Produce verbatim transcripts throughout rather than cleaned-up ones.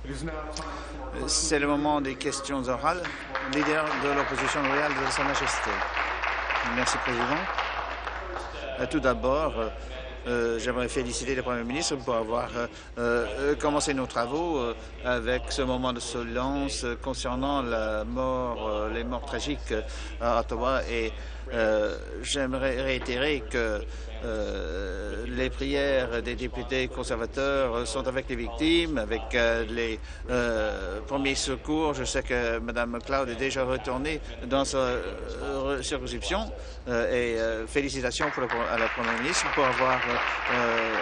C'est le moment des questions orales. Leader de l'opposition loyale de Sa Majesté. Merci, Président. Euh, tout d'abord, euh, euh, j'aimerais féliciter le Premier ministre pour avoir euh, euh, commencé nos travaux euh, avec ce moment de silence euh, concernant la mort, euh, les morts tragiques euh, à Ottawa. Et euh, j'aimerais réitérer que Euh, les prières des députés conservateurs sont avec les victimes, avec euh, les euh, premiers secours. Je sais que Mme McLeod est déjà retournée dans sa euh, circonscription euh, et euh, félicitations pour le, à la Première ministre pour avoir euh,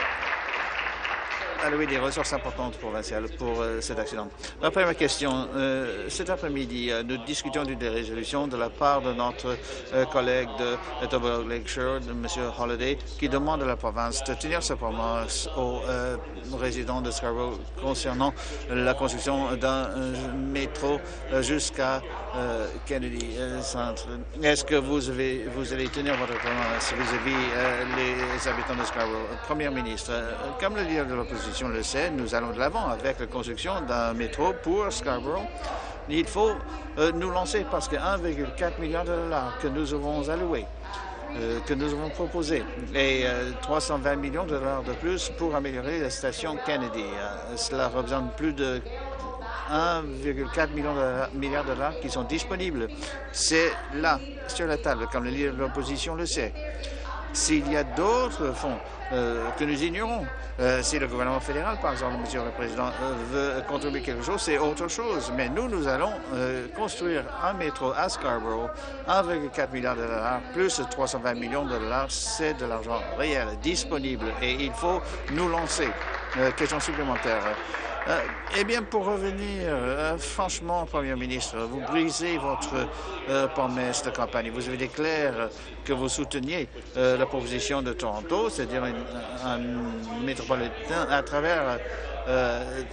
alloué des ressources importantes provinciales pour euh, cet accident. La première question. Euh, cet après-midi, euh, nous discutions d'une résolution de la part de notre euh, collègue de Ottawa Lakeshore, M. Holiday, qui demande à la province de tenir sa promesse aux euh, résidents de Scarborough concernant la construction d'un euh, métro euh, jusqu'à euh, Kennedy euh, Centre. Est-ce que vous, avez, vous allez tenir votre promesse vis-à-vis euh, les habitants de Scarborough? Premier ministre, euh, comme le leader de l'opposition le sait, nous allons de l'avant avec la construction d'un métro pour Scarborough. Il faut euh, nous lancer parce que un virgule quatre milliard de dollars que nous avons alloués, euh, que nous avons proposé, et euh, trois cent vingt millions de dollars de plus pour améliorer la station Kennedy. Euh, cela représente plus de un virgule quatre milliard de dollars qui sont disponibles. C'est là, sur la table, comme le leader de l'opposition le sait. S'il y a d'autres fonds euh, que nous ignorons, euh, si le gouvernement fédéral, par exemple, Monsieur le Président, euh, veut contribuer quelque chose, c'est autre chose. Mais nous, nous allons euh, construire un métro à Scarborough, un virgule quatre milliard de dollars, plus trois cent vingt millions de dollars, c'est de l'argent réel, disponible, et il faut nous lancer. Euh, question supplémentaire. Euh, eh bien, pour revenir, euh, franchement, Premier ministre, vous brisez votre euh, promesse de campagne. Vous avez déclaré que vous souteniez euh, la proposition de Toronto, c'est-à-dire un, un métropolitain à travers euh,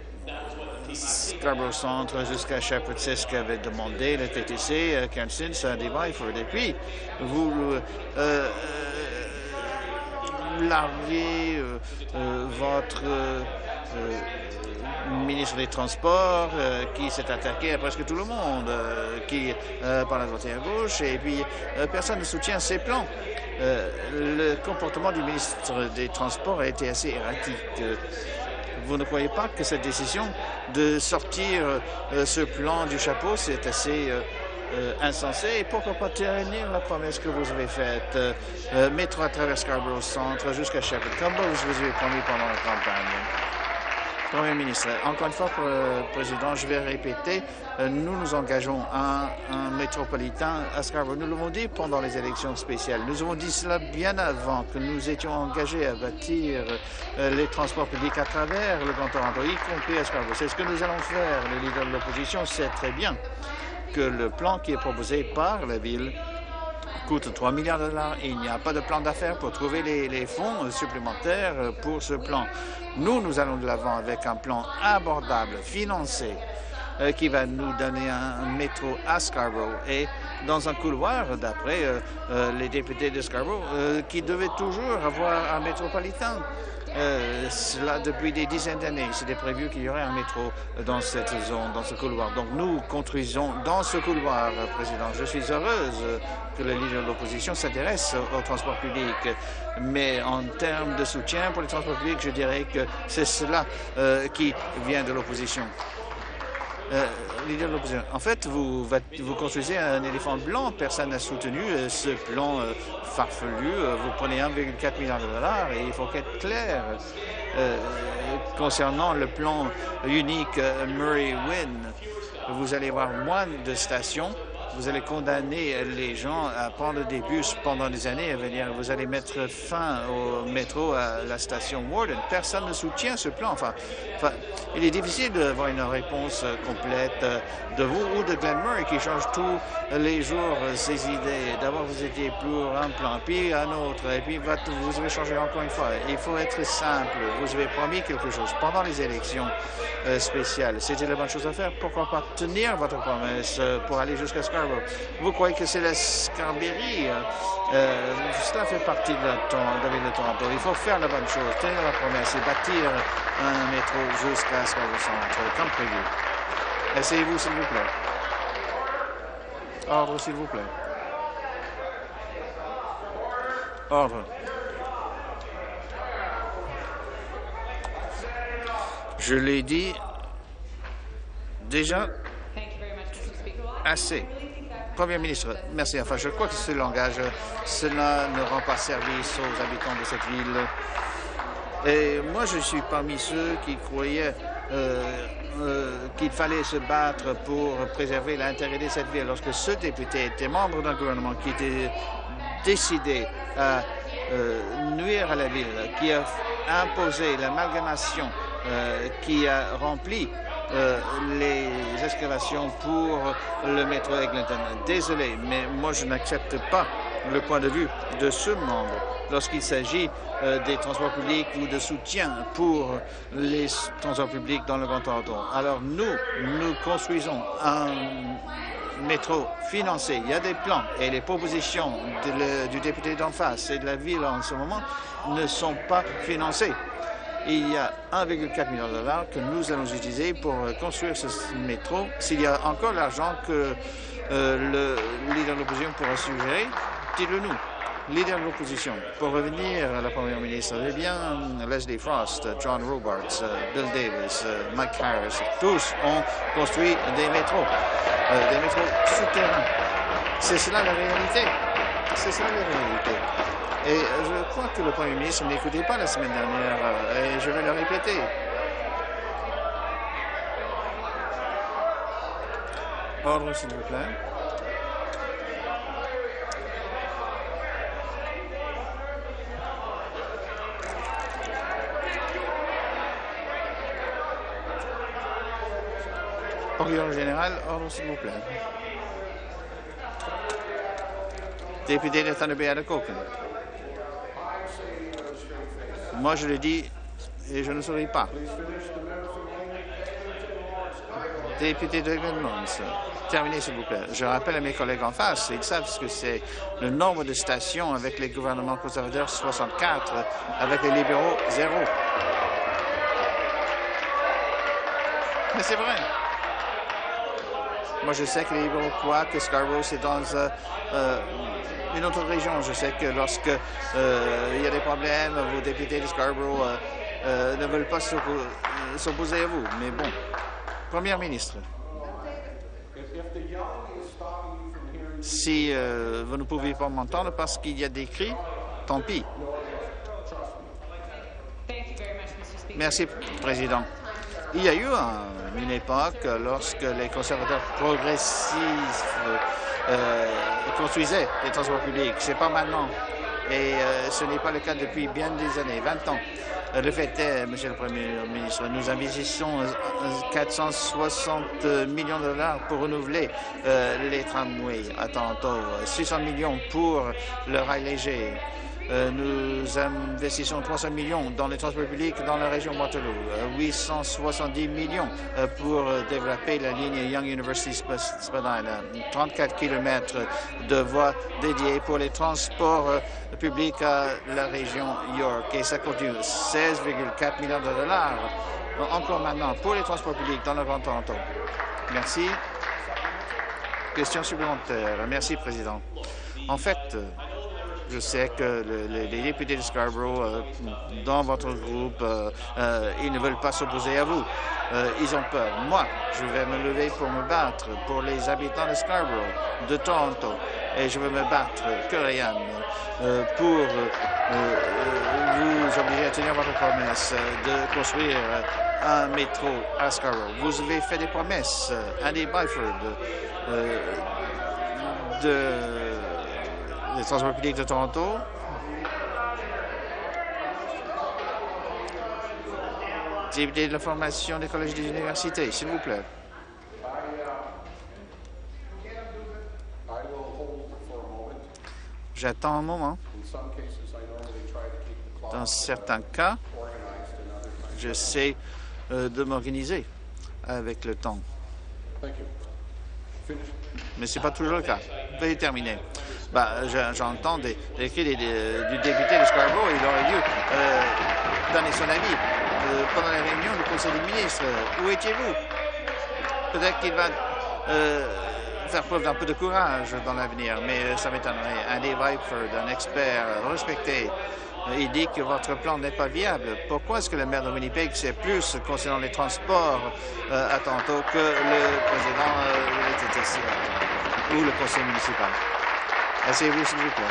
Scarborough Centre jusqu'à Shepherd. C'est ce qu'avait demandé le T T C. Euh, Kingston, c'est un débat, il faut le depuis. Vous euh, euh, larguez euh, euh, votre euh, ministre des Transports euh, qui s'est attaqué à presque tout le monde, euh, qui euh, parle à droite et à gauche, et puis euh, personne ne soutient ses plans. Euh, le comportement du ministre des Transports a été assez erratique. Vous ne croyez pas que cette décision de sortir euh, ce plan du chapeau, c'est assez euh, euh, insensé? Et pourquoi pas tenir la promesse que vous avez faite, euh, euh, mettre à travers Scarborough Centre jusqu'à Shepherd, comme vous avez promis pendant la campagne? Premier ministre, encore une fois, pour le Président, je vais répéter, euh, nous nous engageons à un, un métropolitain à Scarborough. Nous l'avons dit pendant les élections spéciales. Nous avons dit cela bien avant que nous étions engagés à bâtir euh, les transports publics à travers le Grand Toronto, y compris à Scarborough. C'est ce que nous allons faire. Le leader de l'opposition sait très bien que le plan qui est proposé par la Ville coûte trois milliards de dollars et il n'y a pas de plan d'affaires pour trouver les, les fonds supplémentaires pour ce plan. Nous, nous allons de l'avant avec un plan abordable, financé, euh, qui va nous donner un, un métro à Scarborough et dans un couloir, d'après euh, euh, les députés de Scarborough, euh, qui devaient toujours avoir un métropolitain. Euh, cela depuis des dizaines d'années. C'était prévu qu'il y aurait un métro dans cette zone, dans ce couloir. Donc nous construisons dans ce couloir, Président. Je suis heureuse que le leader de l'opposition s'intéresse au transport public. Mais en termes de soutien pour les transports publics, je dirais que c'est cela euh, qui vient de l'opposition. Euh, leader de l'opposition. En fait, vous, vous construisez un éléphant blanc. Personne n'a soutenu euh, ce plan euh, farfelu. Euh, vous prenez un virgule quatre milliard de dollars et il faut être clair euh, concernant le plan unique euh, Murray-Wynn. Vous allez avoir moins de stations. Vous allez condamner les gens à prendre des bus pendant des années à venir. Vous allez mettre fin au métro à la station Warden. Personne ne soutient ce plan. Enfin, enfin il est difficile d'avoir une réponse complète de vous ou de Glenn Murray qui change tous les jours ses idées. D'abord, vous étiez pour un plan, puis un autre, et puis vous avez changé encore une fois. Il faut être simple. Vous avez promis quelque chose pendant les élections spéciales. C'était la bonne chose à faire. Pourquoi pas tenir votre promesse pour aller jusqu'à ce Scarborough. Vous croyez que c'est la Scarberie? Euh, cela fait partie de la, de la ville de Toronto. Il faut faire la bonne chose, tenir la promesse et bâtir un métro jusqu'à Scarborough Centre, comme prévu. Essayez-vous, s'il vous plaît. Ordre, s'il vous plaît. Ordre. Je l'ai dit déjà assez. Premier ministre, merci. Enfin, je crois que ce langage, cela ne rend pas service aux habitants de cette ville. Et moi, je suis parmi ceux qui croyaient euh, euh, qu'il fallait se battre pour préserver l'intérêt de cette ville. Lorsque ce député était membre d'un gouvernement qui était décidé à euh, nuire à la ville, qui a imposé l'amalgamation, euh, qui a rempli Euh, les excavations pour le métro Eglinton. Désolé, mais moi je n'accepte pas le point de vue de ce membre lorsqu'il s'agit euh, des transports publics ou de soutien pour les transports publics dans le Grand Toronto. Alors nous, nous construisons un métro financé. Il y a des plans et les propositions de le, du député d'en face et de la ville en ce moment ne sont pas financées. Il y a un virgule quatre million de dollars que nous allons utiliser pour construire ce métro. S'il y a encore l'argent que euh, le leader de l'opposition pourra suggérer, dites-le nous. Leader de l'opposition, pour revenir à la première ministre, eh bien, Leslie Frost, John Robarts, Bill Davis, Mike Harris, tous ont construit des métros, euh, des métros souterrains. C'est cela la réalité. C'est cela la réalité. Et je crois que le Premier ministre n'écoutait pas la semaine dernière, et je vais le répéter. Ordre, s'il vous plaît. Procureur général, ordre, s'il vous plaît. Député de Thunder Bay Atikokan. Moi, je le dis et je ne souris pas. Député de Edmonds, terminez s'il vous plaît. Je rappelle à mes collègues en face, ils savent ce que c'est le nombre de stations avec les gouvernements conservateurs, soixante-quatre, avec les libéraux, zéro. Mais c'est vrai. Moi, je sais que les libéraux croient que Scarborough, c'est dans euh, euh, une autre région. Je sais que lorsque euh, il y a des problèmes, vos députés de Scarborough euh, euh, ne veulent pas s'opposer à vous. Mais bon, Première ministre, si euh, vous ne pouvez pas m'entendre parce qu'il y a des cris, tant pis. Merci, Président. Il y a eu un, une époque lorsque les conservateurs progressistes euh, construisaient les transports publics. Ce n'est pas maintenant. Et euh, ce n'est pas le cas depuis bien des années, vingt ans. Le fait est, Monsieur le Premier ministre, nous investissons quatre cent soixante millions de dollars pour renouveler euh, les tramways à Toronto, six cents millions pour le rail léger. Euh, nous investissons trois cents millions dans les transports publics dans la région Waterloo, euh, huit cent soixante-dix millions euh, pour euh, développer la ligne Young University Spadina, trente-quatre kilomètres de voies dédiées pour les transports euh, publics à la région York. Et ça continue, seize virgule quatre millions de dollars euh, encore maintenant pour les transports publics dans le Grand Toronto. Merci. Question supplémentaire. Merci, Président. En fait, euh, je sais que le, le, les députés de Scarborough, euh, dans votre groupe, euh, euh, ils ne veulent pas s'opposer à vous. Euh, ils ont peur. Moi, je vais me lever pour me battre pour les habitants de Scarborough, de Toronto. Et je vais me battre, Kerian, euh, pour euh, vous obliger à tenir votre promesse de construire un métro à Scarborough. Vous avez fait des promesses, Andy Byford, euh, de les transports publics de Toronto. Député de la formation des collèges et des universités, s'il vous plaît. J'attends un moment. Dans certains cas, j'essaie euh, de m'organiser avec le temps. Mais ce n'est pas toujours le cas. Veuillez terminer. Bah, j'entends des, des cris des, des, du député de Scarborough. Il aurait dû euh, donner son avis euh, pendant la réunion du Conseil des ministres. Où étiez-vous? Peut-être qu'il va euh, faire preuve d'un peu de courage dans l'avenir, mais ça m'étonnerait. Andy Whiteford, un expert respecté, il dit que votre plan n'est pas viable. Pourquoi est-ce que le maire de Winnipeg sait plus concernant les transports euh, à tantôt que le président euh, de T T C ou le conseil municipal? Asseyez-vous, s'il vous plaît.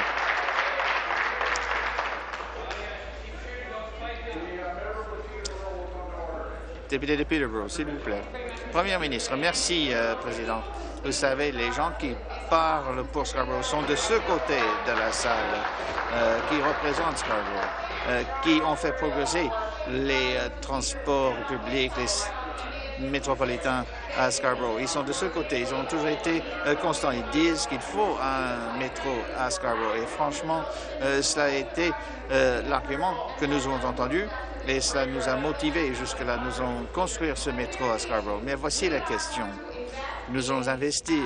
Député de Peterborough, s'il vous plaît. Premier ministre, merci, euh, Président. Vous savez, les gens qui parlent pour Scarborough sont de ce côté de la salle, euh, qui représentent Scarborough, euh, qui ont fait progresser les euh, transports publics, les métropolitains à Scarborough. Ils sont de ce côté. Ils ont toujours été euh, constants. Ils disent qu'il faut un métro à Scarborough. Et franchement, euh, cela a été euh, l'argument que nous avons entendu. Et cela nous a motivés jusque-là. Nous allons construire ce métro à Scarborough. Mais voici la question. Nous allons investir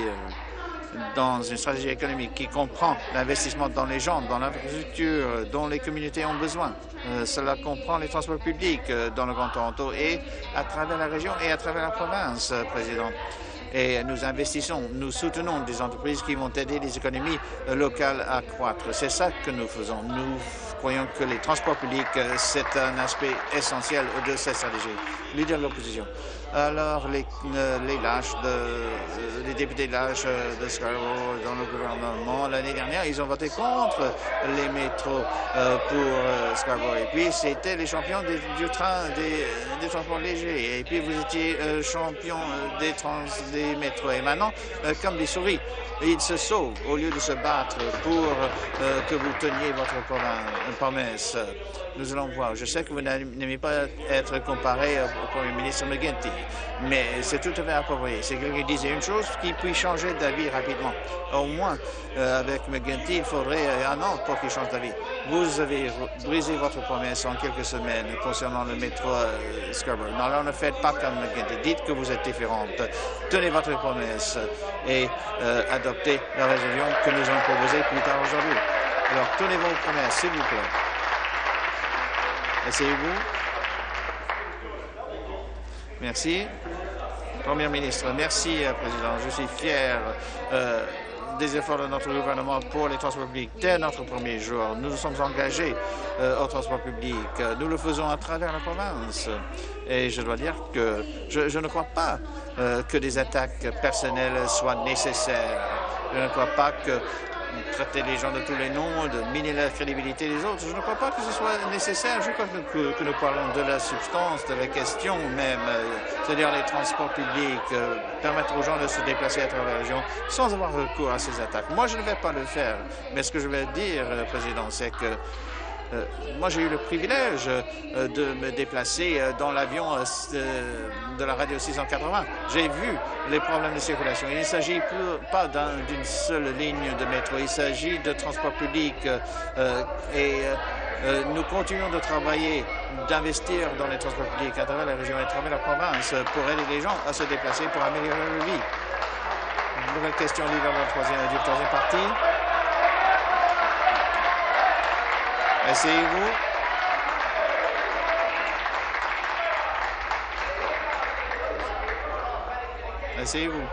dans une stratégie économique qui comprend l'investissement dans les gens, dans l'infrastructure dont les communautés ont besoin. Euh, cela comprend les transports publics euh, dans le Grand Toronto et à travers la région et à travers la province, euh, Président. Et nous investissons, nous soutenons des entreprises qui vont aider les économies euh, locales à croître. C'est ça que nous faisons. Nous croyons que les transports publics, euh, c'est un aspect essentiel de cette stratégie. Leader de l'opposition. Alors, les, euh, les lâches, de, euh, les députés de lâches euh, de Scarborough dans le gouvernement, l'année dernière, ils ont voté contre les métros euh, pour euh, Scarborough. Et puis, c'était les champions des, du train, des, des transports légers. Et puis, vous étiez euh, champion des, trans, des métros. Et maintenant, euh, comme des souris, ils se sauvent au lieu de se battre pour euh, que vous teniez votre promesse. Nous allons voir. Je sais que vous n'aimez pas être comparé au Premier ministre McGuinty, mais c'est tout à fait approprié. C'est quelqu'un qui disait une chose qui peut changer d'avis rapidement. Au moins, euh, avec McGuinty, il faudrait euh, un an pour qu'il change d'avis. Vous avez brisé votre promesse en quelques semaines concernant le métro euh, Scarborough. Non, alors ne faites pas comme McGuinty. Dites que vous êtes différente. Tenez votre promesse et euh, adoptez la résolution que nous allons proposer plus tard aujourd'hui. Alors, tenez vos promesses, s'il vous plaît. Asseyez-vous. Merci. Premier ministre, merci, Président. Je suis fier euh, des efforts de notre gouvernement pour les transports publics. Dès notre premier jour, nous nous sommes engagés euh, au transport public. Nous le faisons à travers la province. Et je dois dire que je, je ne crois pas euh, que des attaques personnelles soient nécessaires. Je ne crois pas que traiter les gens de tous les noms, de miner la crédibilité des autres. Je ne crois pas que ce soit nécessaire. Je crois que, que, que nous parlons de la substance, de la question même, euh, c'est-à-dire les transports publics, euh, permettre aux gens de se déplacer à travers la région sans avoir recours à ces attaques. Moi, je ne vais pas le faire. Mais ce que je vais dire, euh, Président, c'est que Euh, moi, j'ai eu le privilège euh, de me déplacer euh, dans l'avion euh, de la radio six cent quatre-vingts. J'ai vu les problèmes de circulation. Il ne s'agit pas d'une un, seule ligne de métro. Il s'agit de transport public euh, et euh, nous continuons de travailler, d'investir dans les transports publics à travers la région et à travers la province pour aider les gens à se déplacer pour améliorer leur vie. Une nouvelle question libre du troisième, du troisième parti. Asseyez-vous. Asseyez-vous.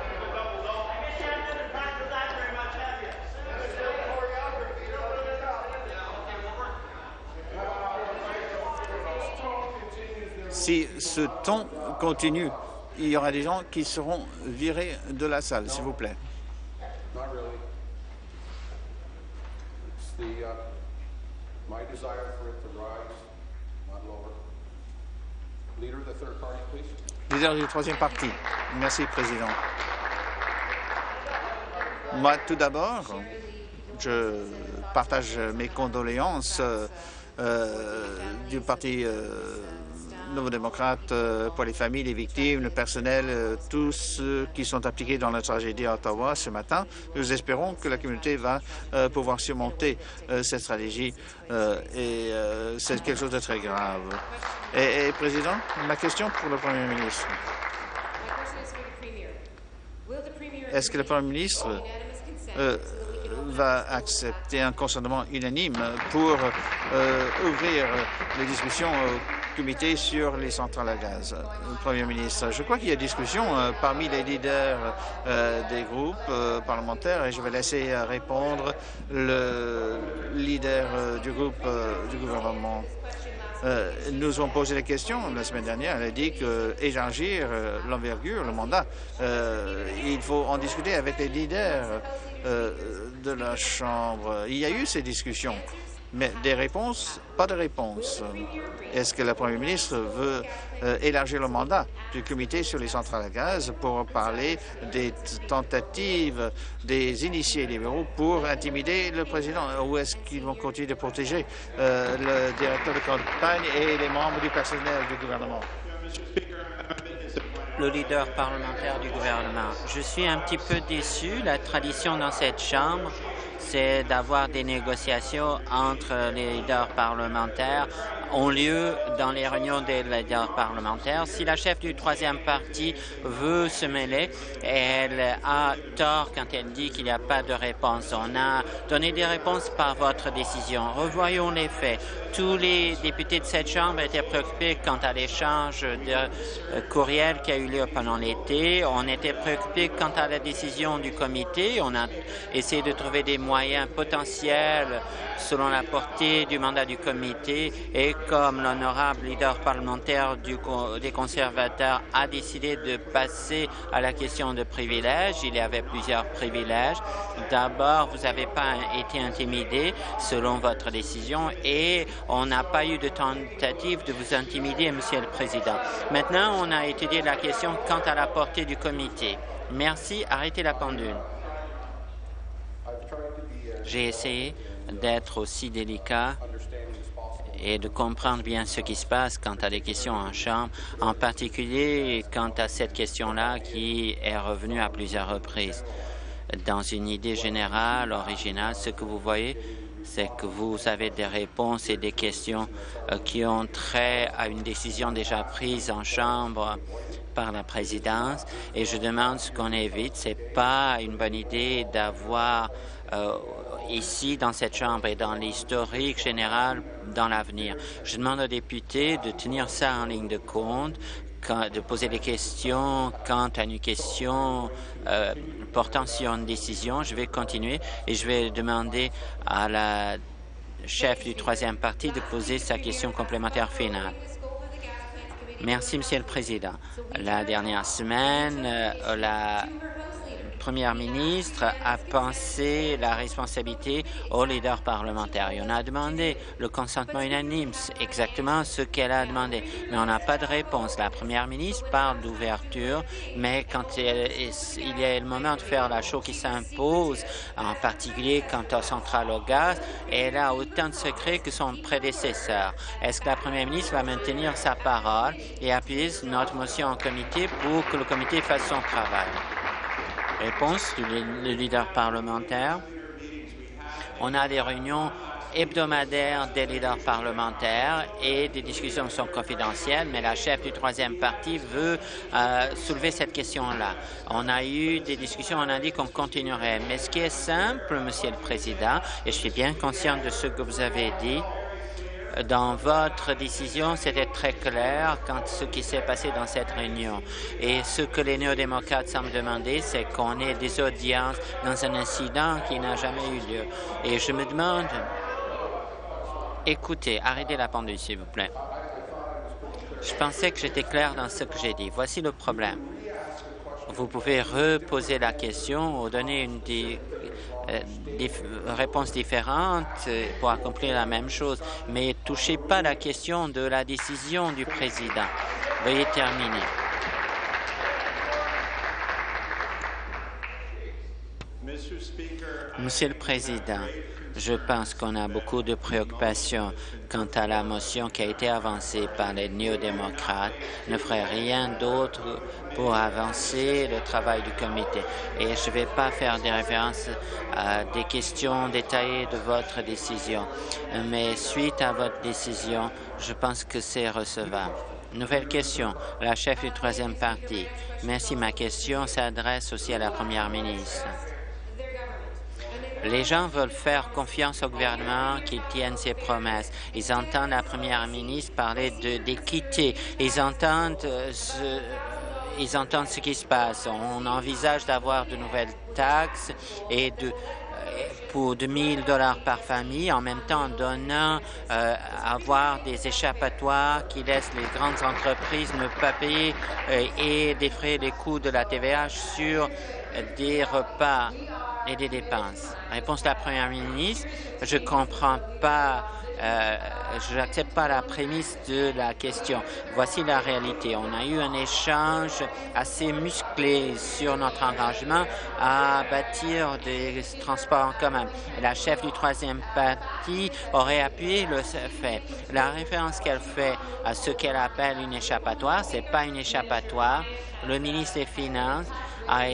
Si ce ton continue, il y aura des gens qui seront virés de la salle, s'il vous plaît. My desire for it to rise, not lower. Leader of the third party, please. Leader du troisième parti. Merci, Président. Moi, tout d'abord, je partage mes condoléances euh, euh, du Parti euh, Nouveau-démocrate euh, pour les familles, les victimes, le personnel, euh, tous ceux qui sont impliqués dans la tragédie à Ottawa ce matin. Nous espérons que la communauté va euh, pouvoir surmonter euh, cette stratégie euh, et euh, c'est quelque chose de très grave. Et, et Président, ma question pour le Premier ministre. Est-ce que le Premier ministre euh, va accepter un consentement unanime pour euh, ouvrir les discussions au comité sur les centrales à gaz? Le Premier ministre, je crois qu'il y a discussion euh, parmi les leaders euh, des groupes euh, parlementaires et je vais laisser euh, répondre le leader euh, du groupe euh, du gouvernement. Euh, nous avons posé la question la semaine dernière. Elle a dit qu'élargir euh, l'envergure, le mandat, euh, il faut en discuter avec les leaders euh, de la Chambre. Il y a eu ces discussions, mais des réponses, pas de réponse. Est-ce que le Premier ministre veut euh, élargir le mandat du comité sur les centrales à gaz pour parler des tentatives des initiés libéraux pour intimider le président? Ou est-ce qu'ils vont continuer de protéger euh, le directeur de campagne et les membres du personnel du gouvernement? Le leader parlementaire du gouvernement. Je suis un petit peu déçu. La tradition dans cette Chambre, c'est d'avoir des négociations entre les leaders parlementaires ont lieu dans les réunions des leaders parlementaires. Si la chef du troisième parti veut se mêler, elle a tort quand elle dit qu'il n'y a pas de réponse. On a donné des réponses par votre décision. Revoyons les faits. Tous les députés de cette Chambre étaient préoccupés quant à l'échange de courriels qui a eu lieu pendant l'été. On était préoccupés quant à la décision du comité. On a essayé de trouver des moyens potentiels selon la portée du mandat du comité et comme l'honorable leader parlementaire du, des conservateurs a décidé de passer à la question de privilèges, il y avait plusieurs privilèges. D'abord, vous n'avez pas été intimidé selon votre décision et on n'a pas eu de tentative de vous intimider, Monsieur le Président. Maintenant, on a étudié la question quant à la portée du comité. Merci. Arrêtez la pendule. J'ai essayé d'être aussi délicat et de comprendre bien ce qui se passe quant à des questions en Chambre, en particulier quant à cette question-là qui est revenue à plusieurs reprises. Dans une idée générale, originale, ce que vous voyez, c'est que vous avez des réponses et des questions euh, qui ont trait à une décision déjà prise en Chambre par la présidence. Et je demande ce qu'on évite. Ce n'est pas une bonne idée d'avoir euh, ici, dans cette Chambre et dans l'historique général dans l'avenir. Je demande aux députés de tenir ça en ligne de compte, de poser des questions quant à une question euh, portant sur une décision. Je vais continuer et je vais demander à la chef du troisième parti de poser sa question complémentaire finale. Merci, Monsieur le Président. La dernière semaine, euh, la Première ministre a pensé la responsabilité aux leaders parlementaires. Et on a demandé le consentement unanime, exactement ce qu'elle a demandé. Mais on n'a pas de réponse. La Première ministre parle d'ouverture, mais quand il, il y a le moment de faire la chose qui s'impose, en particulier quant aux centrales au gaz, elle a autant de secrets que son prédécesseur. Est-ce que la Première ministre va maintenir sa parole et appuyer notre motion en comité pour que le comité fasse son travail? Réponse du leader parlementaire. On a des réunions hebdomadaires des leaders parlementaires et des discussions sont confidentielles, mais la chef du troisième parti veut euh, soulever cette question-là. On a eu des discussions, on a dit qu'on continuerait. Mais ce qui est simple, Monsieur le Président, et je suis bien consciente de ce que vous avez dit, dans votre décision, c'était très clair quant à ce qui s'est passé dans cette réunion. Et ce que les néo-démocrates semblent demander, c'est qu'on ait des audiences dans un incident qui n'a jamais eu lieu. Et je me demande, écoutez, arrêtez la pendule, s'il vous plaît. Je pensais que j'étais clair dans ce que j'ai dit. Voici le problème. Vous pouvez reposer la question ou donner une di euh, dif réponse différente pour accomplir la même chose, mais touchez pas la question de la décision du président. Veuillez terminer. Monsieur le Président, je pense qu'on a beaucoup de préoccupations quant à la motion qui a été avancée par les néo-démocrates. Ne ferait rien d'autre pour avancer le travail du comité. Et je ne vais pas faire des références à des questions détaillées de votre décision. Mais suite à votre décision, je pense que c'est recevable. Nouvelle question, la chef du troisième parti. Merci. Ma question s'adresse aussi à la première ministre. Les gens veulent faire confiance au gouvernement qu'il tienne ses promesses. Ils entendent la première ministre parler d'équité. Ils entendent euh, ce, ils entendent ce qui se passe. On envisage d'avoir de nouvelles taxes et de pour deux mille dollars par famille, en même temps en donnant euh, avoir des échappatoires qui laissent les grandes entreprises ne pas payer euh, et défrayer les coûts de la T V A sur des repas et des dépenses. Réponse de la première ministre, je ne comprends pas, euh, je n'accepte pas la prémisse de la question. Voici la réalité. On a eu un échange assez musclé sur notre engagement à bâtir des transports en commun. La chef du troisième parti aurait appuyé le fait. La référence qu'elle fait à ce qu'elle appelle une échappatoire, ce n'est pas une échappatoire. Le ministre des Finances a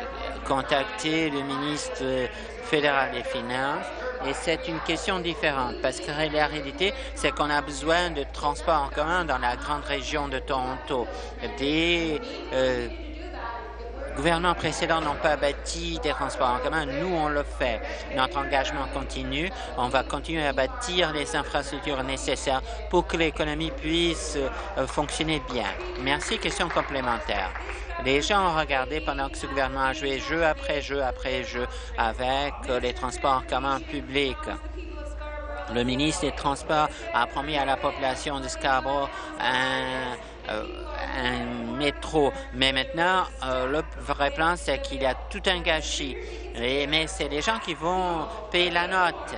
contacté le ministre fédéral des Finances et c'est une question différente parce que la réalité, c'est qu'on a besoin de transports en commun dans la grande région de Toronto. Des euh, gouvernements précédents n'ont pas bâti des transports en commun. Nous, on le fait. Notre engagement continue. On va continuer à bâtir les infrastructures nécessaires pour que l'économie puisse euh, fonctionner bien. Merci. Question complémentaire. Les gens ont regardé pendant que ce gouvernement a joué jeu après jeu après jeu avec les transports en commun publics. Le ministre des Transports a promis à la population de Scarborough un, euh, un métro. Mais maintenant, euh, le vrai plan, c'est qu'il y a tout un gâchis. Et, mais c'est les gens qui vont payer la note.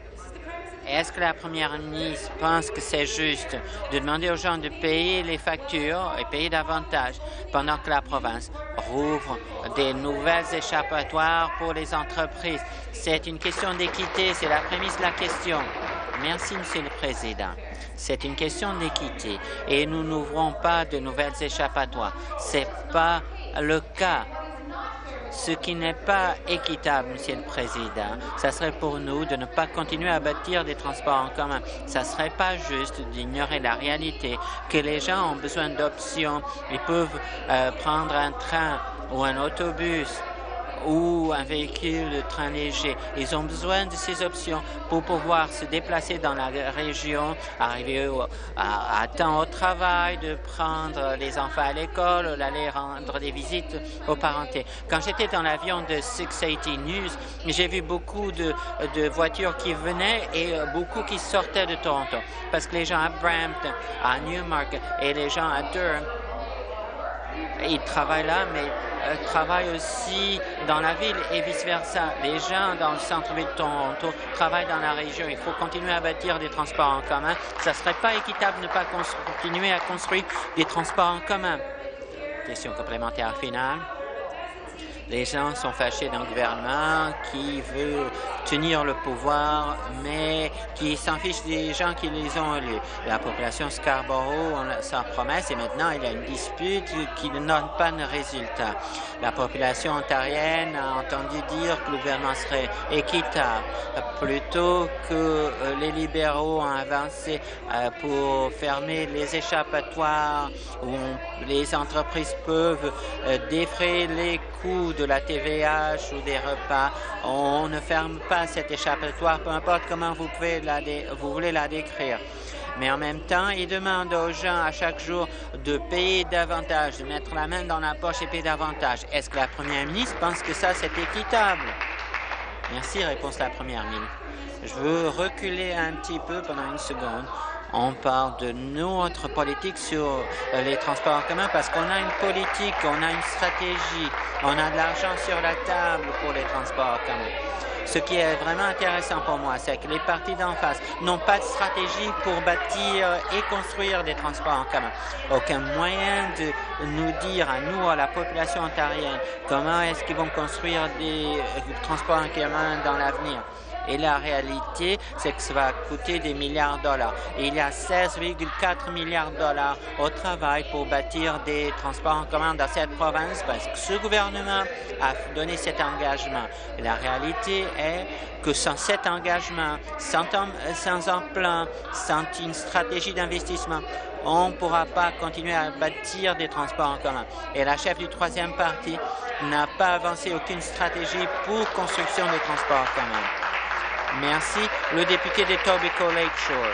Est-ce que la première ministre pense que c'est juste de demander aux gens de payer les factures et payer davantage pendant que la province rouvre des nouvelles échappatoires pour les entreprises? C'est une question d'équité, c'est la prémisse de la question. Merci, Monsieur le Président. C'est une question d'équité et nous n'ouvrons pas de nouvelles échappatoires. Ce n'est pas le cas. Ce qui n'est pas équitable, Monsieur le Président, ça serait pour nous de ne pas continuer à bâtir des transports en commun. Ça ne serait pas juste d'ignorer la réalité, que les gens ont besoin d'options. Ils peuvent euh, prendre un train ou un autobus ou un véhicule de train léger. Ils ont besoin de ces options pour pouvoir se déplacer dans la région, arriver au, à, à temps au travail, de prendre les enfants à l'école, d'aller rendre des visites aux parentés. Quand j'étais dans l'avion de six eighty News, j'ai vu beaucoup de, de voitures qui venaient et beaucoup qui sortaient de Toronto. Parce que les gens à Brampton, à Newmarket et les gens à Durham, ils travaillent là, mais euh, travaillent aussi dans la ville et vice-versa. Les gens dans le centre-ville de Toronto travaillent dans la région. Il faut continuer à bâtir des transports en commun. Ça ne serait pas équitable de ne pas continuer à construire des transports en commun. Question complémentaire finale. Les gens sont fâchés d'un gouvernement qui veut tenir le pouvoir, mais qui s'en fiche des gens qui les ont élus. La population Scarborough, on sa promesse, et maintenant il y a une dispute qui ne donne pas de résultat. La population ontarienne a entendu dire que le gouvernement serait équitable, plutôt que les libéraux ont avancé pour fermer les échappatoires où les entreprises peuvent défrayer les coûts de la T V H ou des repas. On ne ferme pas cet échappatoire, peu importe comment vous, pouvez la vous voulez la décrire. Mais en même temps, il demande aux gens à chaque jour de payer davantage, de mettre la main dans la poche et payer davantage. Est-ce que la première ministre pense que ça, c'est équitable? Merci, réponse de la première ministre. Je veux reculer un petit peu pendant une seconde. On parle de notre politique sur les transports en commun parce qu'on a une politique, on a une stratégie, on a de l'argent sur la table pour les transports en commun. Ce qui est vraiment intéressant pour moi, c'est que les partis d'en face n'ont pas de stratégie pour bâtir et construire des transports en commun. Aucun moyen de nous dire à nous, à la population ontarienne, comment est-ce qu'ils vont construire des transports en commun dans l'avenir. Et la réalité, c'est que ça va coûter des milliards de dollars. Et il y a seize virgule quatre milliards de dollars au travail pour bâtir des transports en commun dans cette province parce que ce gouvernement a donné cet engagement. Et la réalité est que sans cet engagement, sans, sans un plan, sans une stratégie d'investissement, on ne pourra pas continuer à bâtir des transports en commun. Et la chef du troisième parti n'a pas avancé aucune stratégie pour construction des transports en commun. Merci. Le député d'Etobicoke Lakeshore.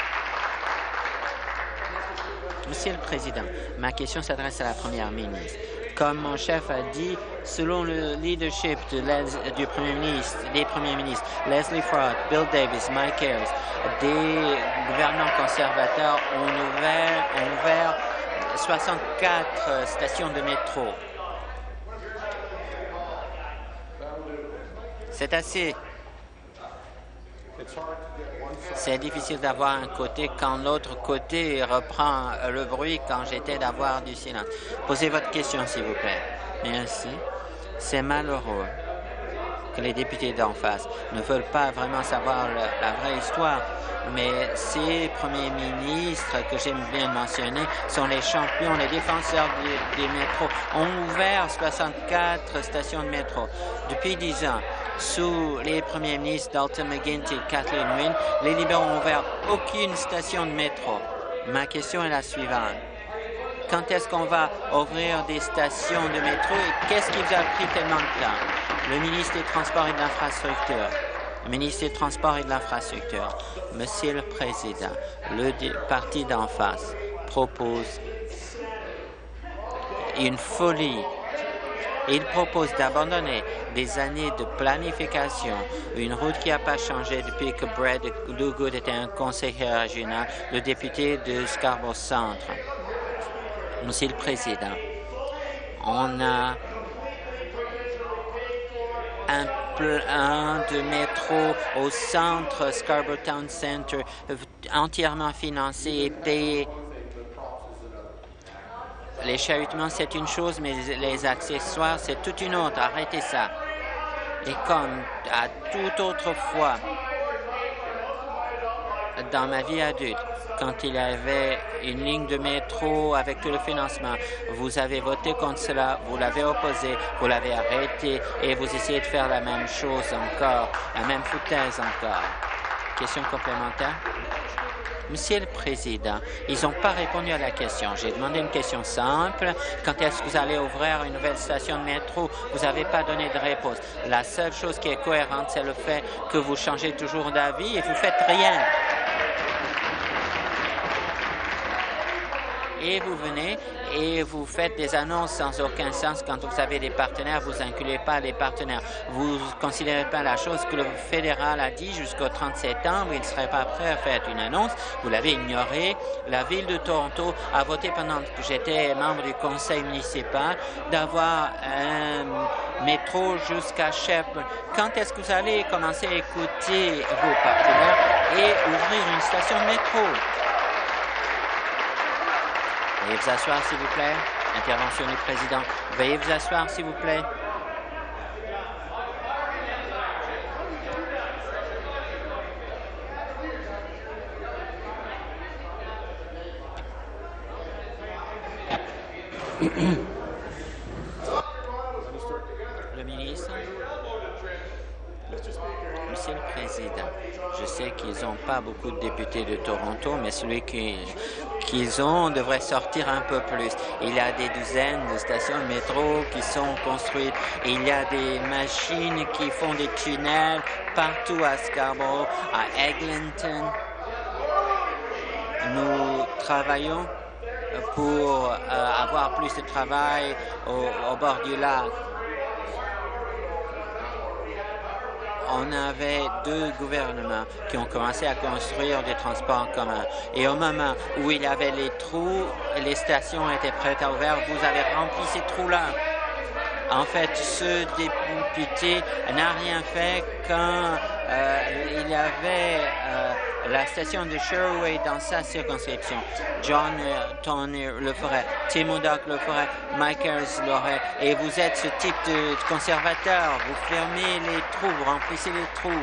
Monsieur le Président, ma question s'adresse à la Première ministre. Comme mon chef a dit, selon le leadership de Les, du Premier ministre, des Premiers ministres, Leslie Fraud, Bill Davis, Mike Ayres, des gouvernants conservateurs ont ouvert, ont ouvert soixante-quatre stations de métro. C'est assez. C'est difficile d'avoir un côté quand l'autre côté reprend le bruit quand j'étais d'avoir du silence. Posez votre question, s'il vous plaît. Merci. C'est malheureux que les députés d'en face ne veulent pas vraiment savoir le, la vraie histoire, mais ces premiers ministres que j'aime bien mentionner sont les champions, les défenseurs des, des métros, ont ouvert soixante-quatre stations de métro depuis dix ans. Sous les premiers ministres Dalton McGuinty et Kathleen Wynne, les libéraux ont ouvert aucune station de métro. Ma question est la suivante. Quand est-ce qu'on va ouvrir des stations de métro et qu'est-ce qui vous a pris tellement de temps? Le ministre des Transports et de l'Infrastructure. Le ministre des Transports et de l'Infrastructure. Monsieur le Président, le parti d'en face propose une folie. Il propose d'abandonner des années de planification, une route qui n'a pas changé depuis que Brad Dogood était un conseiller régional, le député de Scarborough Centre. Monsieur le Président, on a un plan de métro au centre Scarborough Town Centre entièrement financé et payé. Les chahutements, c'est une chose, mais les accessoires, c'est toute une autre. Arrêtez ça. Et comme à toute autre fois dans ma vie adulte, quand il y avait une ligne de métro avec tout le financement, vous avez voté contre cela, vous l'avez opposé, vous l'avez arrêté et vous essayez de faire la même chose encore, la même foutaise encore. Question complémentaire? Monsieur le Président, ils n'ont pas répondu à la question. J'ai demandé une question simple. Quand est-ce que vous allez ouvrir une nouvelle station de métro? Vous n'avez pas donné de réponse. La seule chose qui est cohérente, c'est le fait que vous changez toujours d'avis et vous ne faites rien. Et vous venez et vous faites des annonces sans aucun sens. Quand vous avez des partenaires, vous n'incluez pas les partenaires. Vous ne considérez pas la chose que le fédéral a dit jusqu'au trente septembre. Il ne serait pas prêt à faire une annonce. Vous l'avez ignoré. La ville de Toronto a voté pendant que j'étais membre du conseil municipal d'avoir un métro jusqu'à Shepparton. Quand est-ce que vous allez commencer à écouter vos partenaires et ouvrir une station de métro? Veuillez vous asseoir, s'il vous plaît. Intervention du président. Veuillez vous asseoir, s'il vous plaît. Le ministre. Monsieur le Président, je sais qu'ils n'ont pas beaucoup de députés de Toronto, mais celui qui qu'ils ont devrait sortir un peu plus. Il y a des douzaines de stations de métro qui sont construites. Il y a des machines qui font des tunnels partout à Scarborough, à Eglinton. Nous travaillons pour euh, avoir plus de travail au, au bord du lac. On avait deux gouvernements qui ont commencé à construire des transports en commun. Et au moment où il y avait les trous, les stations étaient prêtes à ouvrir, vous avez rempli ces trous-là. En fait, ce député n'a rien fait quand euh, il y avait euh, la station de Sherway dans sa circonscription. John euh, Tony le ferait, Tim O'Doc le ferait, Mike Ayres l'aurait. Et vous êtes ce type de conservateur. Vous fermez les trous, vous remplissez les trous.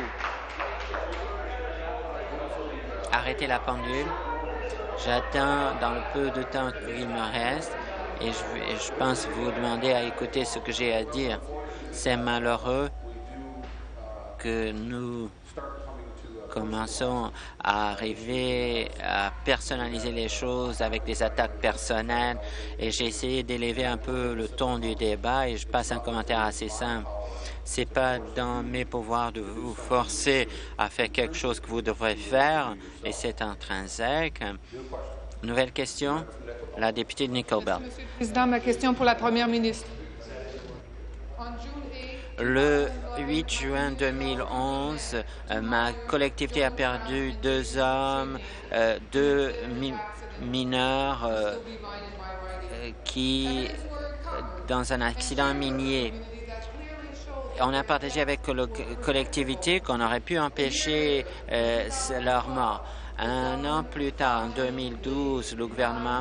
Arrêtez la pendule. J'attends dans le peu de temps qu'il me reste. Et je, je pense vous demander à écouter ce que j'ai à dire. C'est malheureux que nous commençons à arriver à personnaliser les choses avec des attaques personnelles et j'ai essayé d'élever un peu le ton du débat et je passe un commentaire assez simple. Ce n'est pas dans mes pouvoirs de vous forcer à faire quelque chose que vous devrez faire et c'est intrinsèque. Nouvelle question, la députée de Nickel Belt. Monsieur le Président, ma question pour la Première ministre. Le huit juin deux mille onze, euh, ma collectivité a perdu deux hommes, euh, deux mi mineurs euh, euh, qui, dans un accident minier. On a partagé avec la collectivité qu'on aurait pu empêcher euh, leur mort. Un an plus tard, en deux mille douze, le gouvernement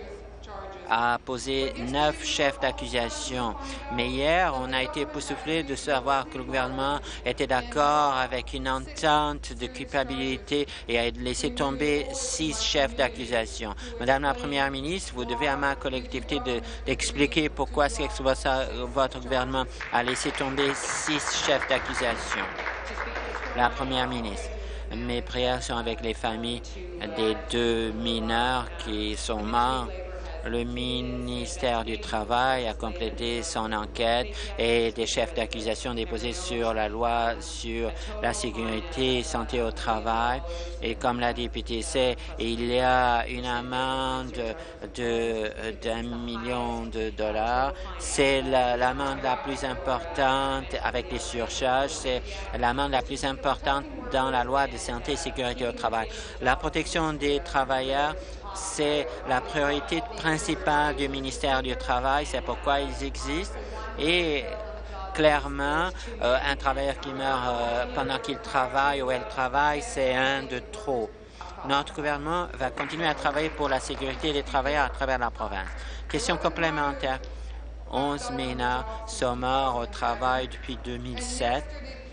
a posé neuf chefs d'accusation. Mais hier, on a été époustouflé de savoir que le gouvernement était d'accord avec une entente de culpabilité et a laissé tomber six chefs d'accusation. Madame la Première ministre, vous devez à ma collectivité d'expliquer de, pourquoi est-ce que votre gouvernement a laissé tomber six chefs d'accusation. La Première ministre. Mes prières sont avec les familles des deux mineurs qui sont morts. Le ministère du Travail a complété son enquête et des chefs d'accusation déposés sur la loi sur la sécurité et santé au travail. Et comme la députée sait, il y a une amende de d'un million de dollars. C'est l'amende la, la plus importante avec les surcharges. C'est l'amende la plus importante dans la loi de santé et sécurité au travail. La protection des travailleurs, c'est la priorité principale du ministère du Travail, c'est pourquoi ils existent. Et clairement, euh, un travailleur qui meurt euh, pendant qu'il travaille ou elle travaille, c'est un de trop. Notre gouvernement va continuer à travailler pour la sécurité des travailleurs à travers la province. Question complémentaire. onze mineurs sont morts au travail depuis deux mille sept.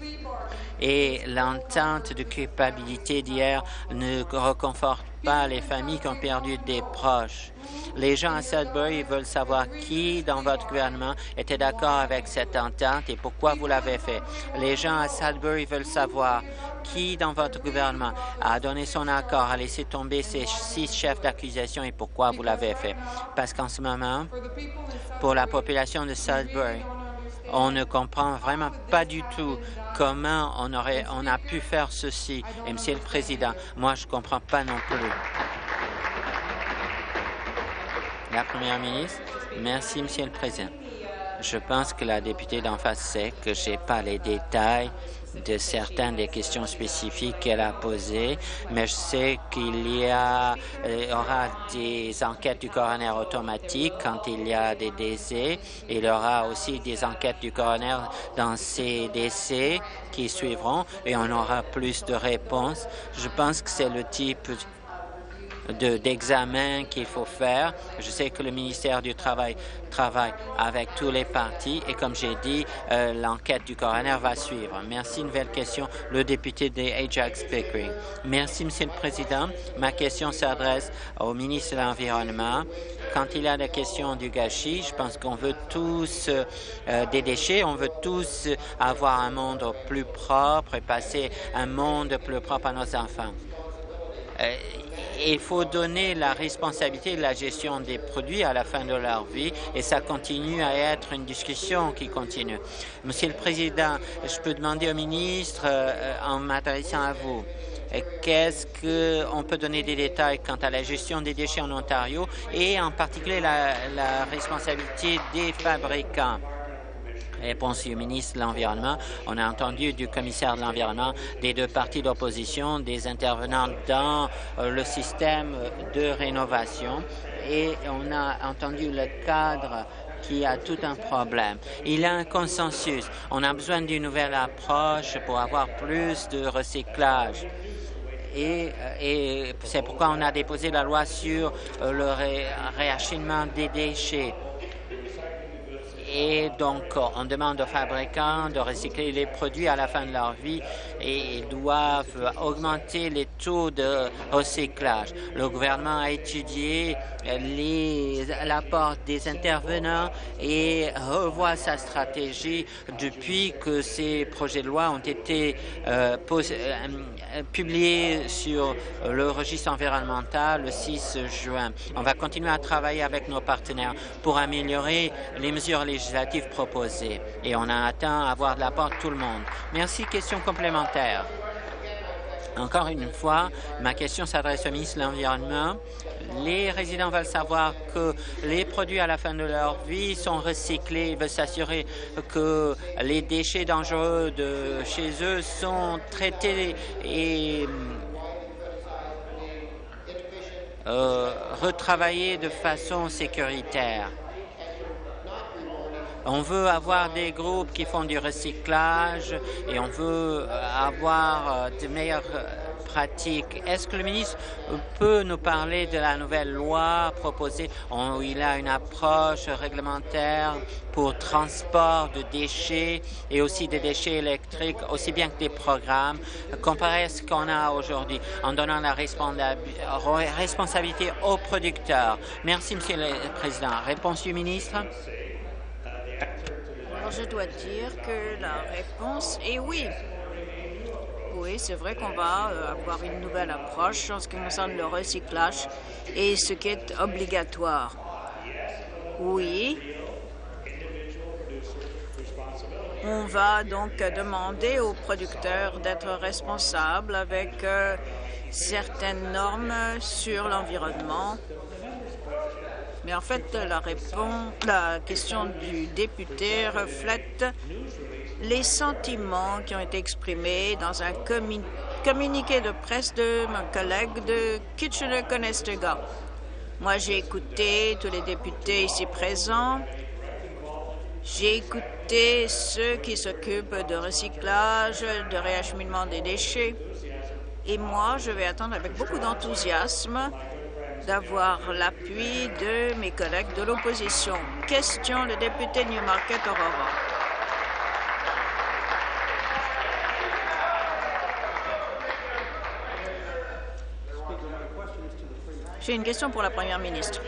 Et l'entente de culpabilité d'hier ne reconforte pas les familles qui ont perdu des proches. Les gens à Sudbury veulent savoir qui dans votre gouvernement était d'accord avec cette entente et pourquoi vous l'avez fait. Les gens à Sudbury veulent savoir qui dans votre gouvernement a donné son accord à laisser tomber ces six chefs d'accusation et pourquoi vous l'avez fait. Parce qu'en ce moment, pour la population de Sudbury, on ne comprend vraiment pas du tout comment on, aurait, on a pu faire ceci. Et Monsieur le Président, moi, je ne comprends pas non plus. La Première ministre, merci, Monsieur le Président. Je pense que la députée d'en face sait que je n'ai pas les détails de certaines des questions spécifiques qu'elle a posées, mais je sais qu'il y a, euh, aura des enquêtes du coroner automatiques quand il y a des décès. Il y aura aussi des enquêtes du coroner dans ces décès qui suivront et on aura plus de réponses. Je pense que c'est le type d'examen qu'il faut faire. Je sais que le ministère du Travail travaille avec tous les partis et comme j'ai dit, euh, l'enquête du coroner va suivre. Merci. Nouvelle question, le député de Ajax-Pickering. Merci, Monsieur le Président. Ma question s'adresse au ministre de l'Environnement. Quand il y a la question du gâchis, je pense qu'on veut tous euh, des déchets, on veut tous avoir un monde plus propre et passer un monde plus propre à nos enfants. Euh, Il faut donner la responsabilité de la gestion des produits à la fin de leur vie et ça continue à être une discussion qui continue. Monsieur le Président, je peux demander au ministre, euh, en m'adressant à vous, qu'est-ce qu'on peut donner des détails quant à la gestion des déchets en Ontario et en particulier la, la responsabilité des fabricants? Réponse du ministre de l'Environnement. On a entendu du commissaire de l'Environnement, des deux partis d'opposition, des intervenants dans euh, le système de rénovation et on a entendu le cadre qui a tout un problème. Il y a un consensus. On a besoin d'une nouvelle approche pour avoir plus de recyclage. Et, et c'est pourquoi on a déposé la loi sur le ré, réacheminement des déchets. et donc on demande aux fabricants de recycler les produits à la fin de leur vie et ils doivent augmenter les taux de recyclage. Le gouvernement a étudié l'apport des intervenants et revoit sa stratégie depuis que ces projets de loi ont été euh, pos euh, publiés sur le registre environnemental le six juin. On va continuer à travailler avec nos partenaires pour améliorer les mesures législatives proposées et on attend avoir de l'apport de tout le monde. Merci. Question complémentaire. Encore une fois, ma question s'adresse au ministre de l'Environnement. Les résidents veulent savoir que les produits à la fin de leur vie sont recyclés. Ils veulent s'assurer que les déchets dangereux de chez eux sont traités et euh, retravaillés de façon sécuritaire. On veut avoir des groupes qui font du recyclage et on veut avoir de meilleures pratiques. Est-ce que le ministre peut nous parler de la nouvelle loi proposée où il a une approche réglementaire pour transport de déchets et aussi des déchets électriques, aussi bien que des programmes, comparé à ce qu'on a aujourd'hui, en donnant la responsabilité aux producteurs? Merci, Monsieur le Président. Réponse du ministre. Alors, je dois dire que la réponse est oui. Oui, c'est vrai qu'on va euh, avoir une nouvelle approche en ce qui concerne le recyclage et ce qui est obligatoire. Oui. On va donc demander aux producteurs d'être responsables avec euh, certaines normes sur l'environnement. Mais en fait, la réponse, la question du député reflète les sentiments qui ont été exprimés dans un commun communiqué de presse de mon collègue de Kitchener-Conestoga. Moi, j'ai écouté tous les députés ici présents. J'ai écouté ceux qui s'occupent de recyclage, de réacheminement des déchets. Et moi, je vais attendre avec beaucoup d'enthousiasme d'avoir l'appui de mes collègues de l'opposition. Question, le député de Newmarket-Aurora. J'ai une question pour la Première ministre.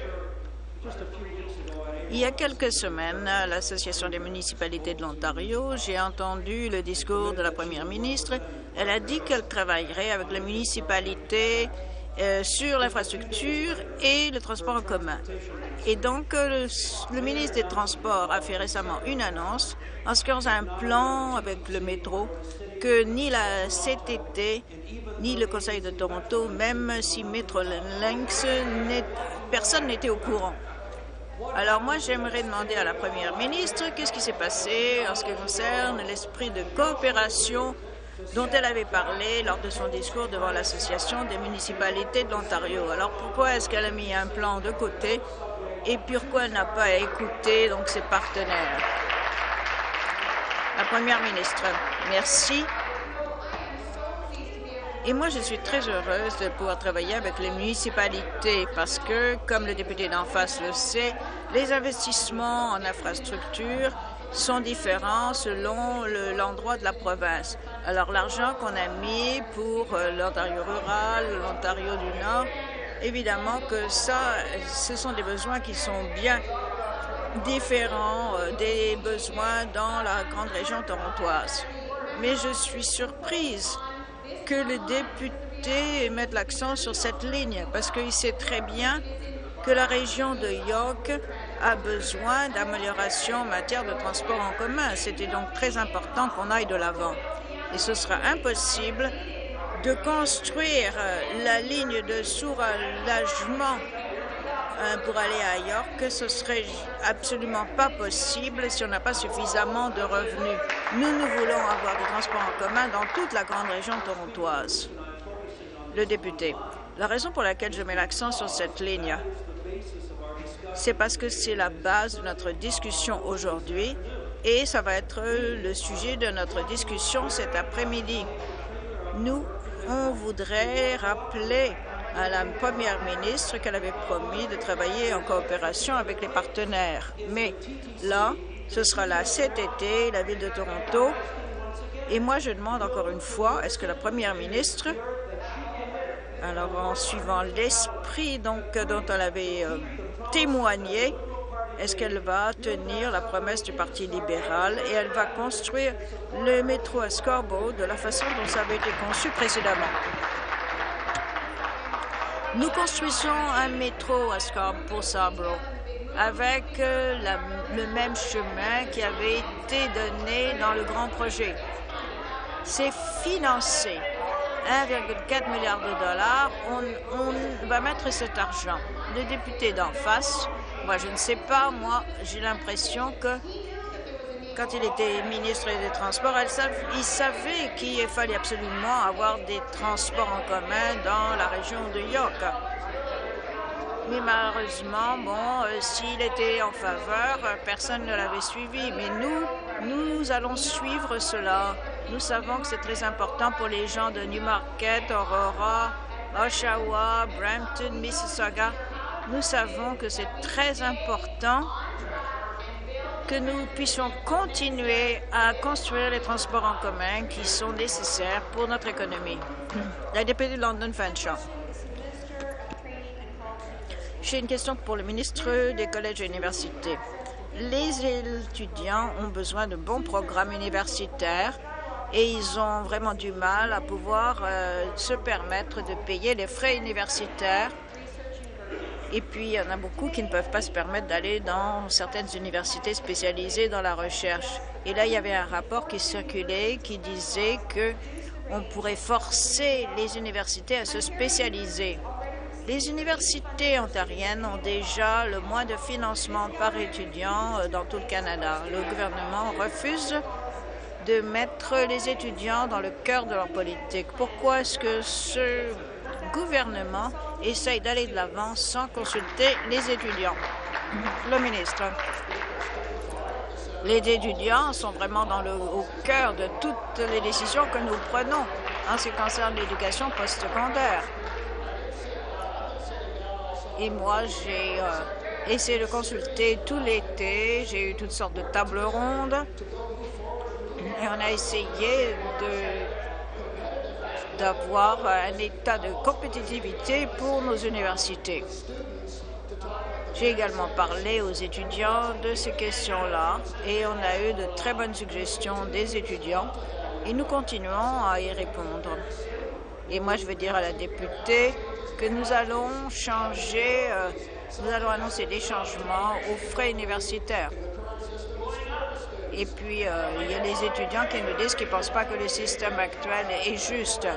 Il y a quelques semaines, à l'Association des municipalités de l'Ontario, j'ai entendu le discours de la Première ministre. Elle a dit qu'elle travaillerait avec les municipalités euh, sur l'infrastructure et le transport en commun. Et donc, euh, le, le ministre des Transports a fait récemment une annonce en ce qui concerne un plan avec le métro que ni la C T T ni le Conseil de Toronto, même si Metrolinx, personne n'était au courant. Alors moi, j'aimerais demander à la Première ministre qu'est-ce qui s'est passé en ce qui concerne l'esprit de coopération dont elle avait parlé lors de son discours devant l'Association des municipalités de l'Ontario. Alors pourquoi est-ce qu'elle a mis un plan de côté et pourquoi elle n'a pas écouté donc ses partenaires? La Première ministre, merci. Et moi, je suis très heureuse de pouvoir travailler avec les municipalités parce que, comme le député d'en face le sait, les investissements en infrastructure sont différents selon l'endroit de la province. Alors, l'argent qu'on a mis pour euh, l'Ontario rural, l'Ontario du Nord, évidemment que ça, ce sont des besoins qui sont bien différents euh, des besoins dans la grande région torontoise. Mais je suis surprise que le député mette l'accent sur cette ligne, parce qu'il sait très bien que la région de York a besoin d'amélioration en matière de transport en commun. C'était donc très important qu'on aille de l'avant. Et ce sera impossible de construire la ligne de soulagement pour aller à York. Ce serait absolument pas possible si on n'a pas suffisamment de revenus. Nous, nous voulons avoir des transports en commun dans toute la grande région torontoise. Le député, la raison pour laquelle je mets l'accent sur cette ligne, c'est parce que c'est la base de notre discussion aujourd'hui et ça va être le sujet de notre discussion cet après-midi. Nous, on voudrait rappeler à la première ministre qu'elle avait promis de travailler en coopération avec les partenaires. Mais là, ce sera là cet été, la ville de Toronto. Et moi, je demande encore une fois, est-ce que la première ministre, alors en suivant l'esprit donc dont elle avait euh, témoigné, est-ce qu'elle va tenir la promesse du Parti libéral et elle va construire le métro à Scarborough de la façon dont ça avait été conçu précédemment? Nous construisons un métro à Scarborough pour Scarborough avec euh, la, le même chemin qui avait été donné dans le grand projet. C'est financé. un virgule quatre milliard de dollars. On, on va mettre cet argent. Le député d'en face, moi je ne sais pas, moi j'ai l'impression que quand il était ministre des Transports, elle sav il savait qu'il fallait absolument avoir des transports en commun dans la région de York. Mais malheureusement, bon, euh, s'il était en faveur, euh, personne ne l'avait suivi. Mais nous, nous allons suivre cela. Nous savons que c'est très important pour les gens de Newmarket, Aurora, Oshawa, Brampton, Mississauga. Nous savons que c'est très important que nous puissions continuer à construire les transports en commun qui sont nécessaires pour notre économie. La députée de London Fanshawe. J'ai une question pour le ministre des collèges et universités. Les étudiants ont besoin de bons programmes universitaires et ils ont vraiment du mal à pouvoir euh, se permettre de payer les frais universitaires. Et puis, il y en a beaucoup qui ne peuvent pas se permettre d'aller dans certaines universités spécialisées dans la recherche. Et là, il y avait un rapport qui circulait qui disait qu'on pourrait forcer les universités à se spécialiser. Les universités ontariennes ont déjà le moins de financement par étudiant dans tout le Canada. Le gouvernement refuse de mettre les étudiants dans le cœur de leur politique. Pourquoi est-ce que ce gouvernement essaye d'aller de l'avant sans consulter les étudiants? Le ministre. Les étudiants sont vraiment dans le, au cœur de toutes les décisions que nous prenons en ce qui concerne l'éducation postsecondaire. Et moi, j'ai euh, essayé de consulter tout l'été. J'ai eu toutes sortes de tables rondes. Et on a essayé d'avoir un état de compétitivité pour nos universités. J'ai également parlé aux étudiants de ces questions-là et on a eu de très bonnes suggestions des étudiants et nous continuons à y répondre. Et moi, je veux dire à la députée que nous allons changer, euh, nous allons annoncer des changements aux frais universitaires. Et puis, euh, il y a les étudiants qui nous disent qu'ils ne pensent pas que le système actuel est juste.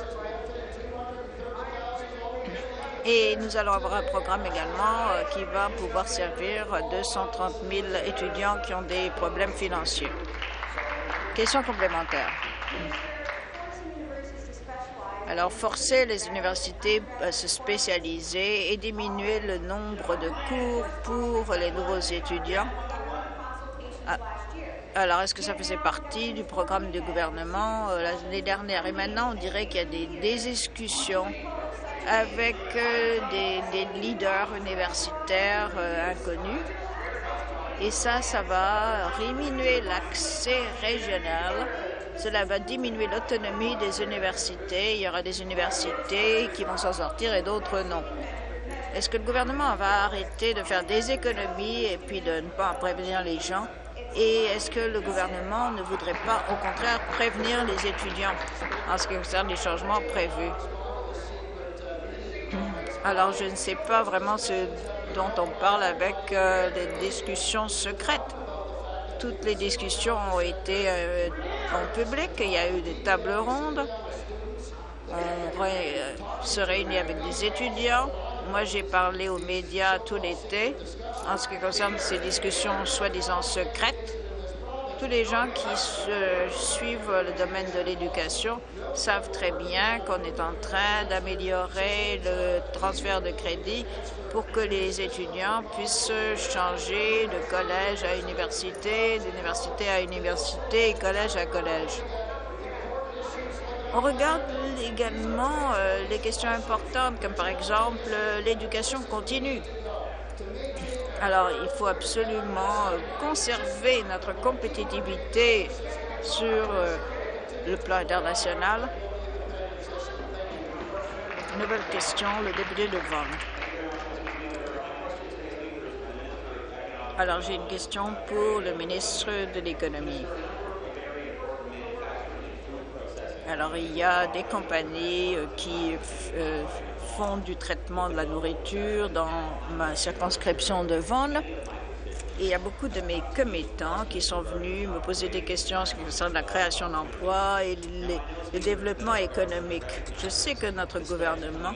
Et nous allons avoir un programme également euh, qui va pouvoir servir deux cent trente mille étudiants qui ont des problèmes financiers. Question complémentaire. Alors, forcer les universités à se spécialiser et diminuer le nombre de cours pour les nouveaux étudiants. Alors, est-ce que ça faisait partie du programme du gouvernement euh, l'année dernière? Et maintenant, on dirait qu'il y a des, des discussions avec euh, des, des leaders universitaires euh, inconnus. Et ça, ça va diminuer l'accès régional. Cela va diminuer l'autonomie des universités. Il y aura des universités qui vont s'en sortir et d'autres non. Est-ce que le gouvernement va arrêter de faire des économies et puis de ne pas prévenir les gens? Et est-ce que le gouvernement ne voudrait pas, au contraire, prévenir les étudiants en ce qui concerne les changements prévus? Alors, je ne sais pas vraiment ce dont on parle avec euh, des discussions secrètes. Toutes les discussions ont été euh, en public. Il y a eu des tables rondes. On ré, euh, se réunit avec des étudiants. Moi, j'ai parlé aux médias tout l'été en ce qui concerne ces discussions soi-disant secrètes. Tous les gens qui se suivent le domaine de l'éducation savent très bien qu'on est en train d'améliorer le transfert de crédit pour que les étudiants puissent changer de collège à université, d'université à université et collège à collège. On regarde également euh, les questions importantes, comme par exemple euh, l'éducation continue. Alors, il faut absolument euh, conserver notre compétitivité sur euh, le plan international. Nouvelle question, le député de Vaughan. Alors, j'ai une question pour le ministre de l'Économie. Alors, il y a des compagnies euh, qui euh, font du traitement de la nourriture dans ma circonscription de Vaughan. Et il y a beaucoup de mes commettants qui sont venus me poser des questions sur la création d'emplois et les, le développement économique. Je sais que notre gouvernement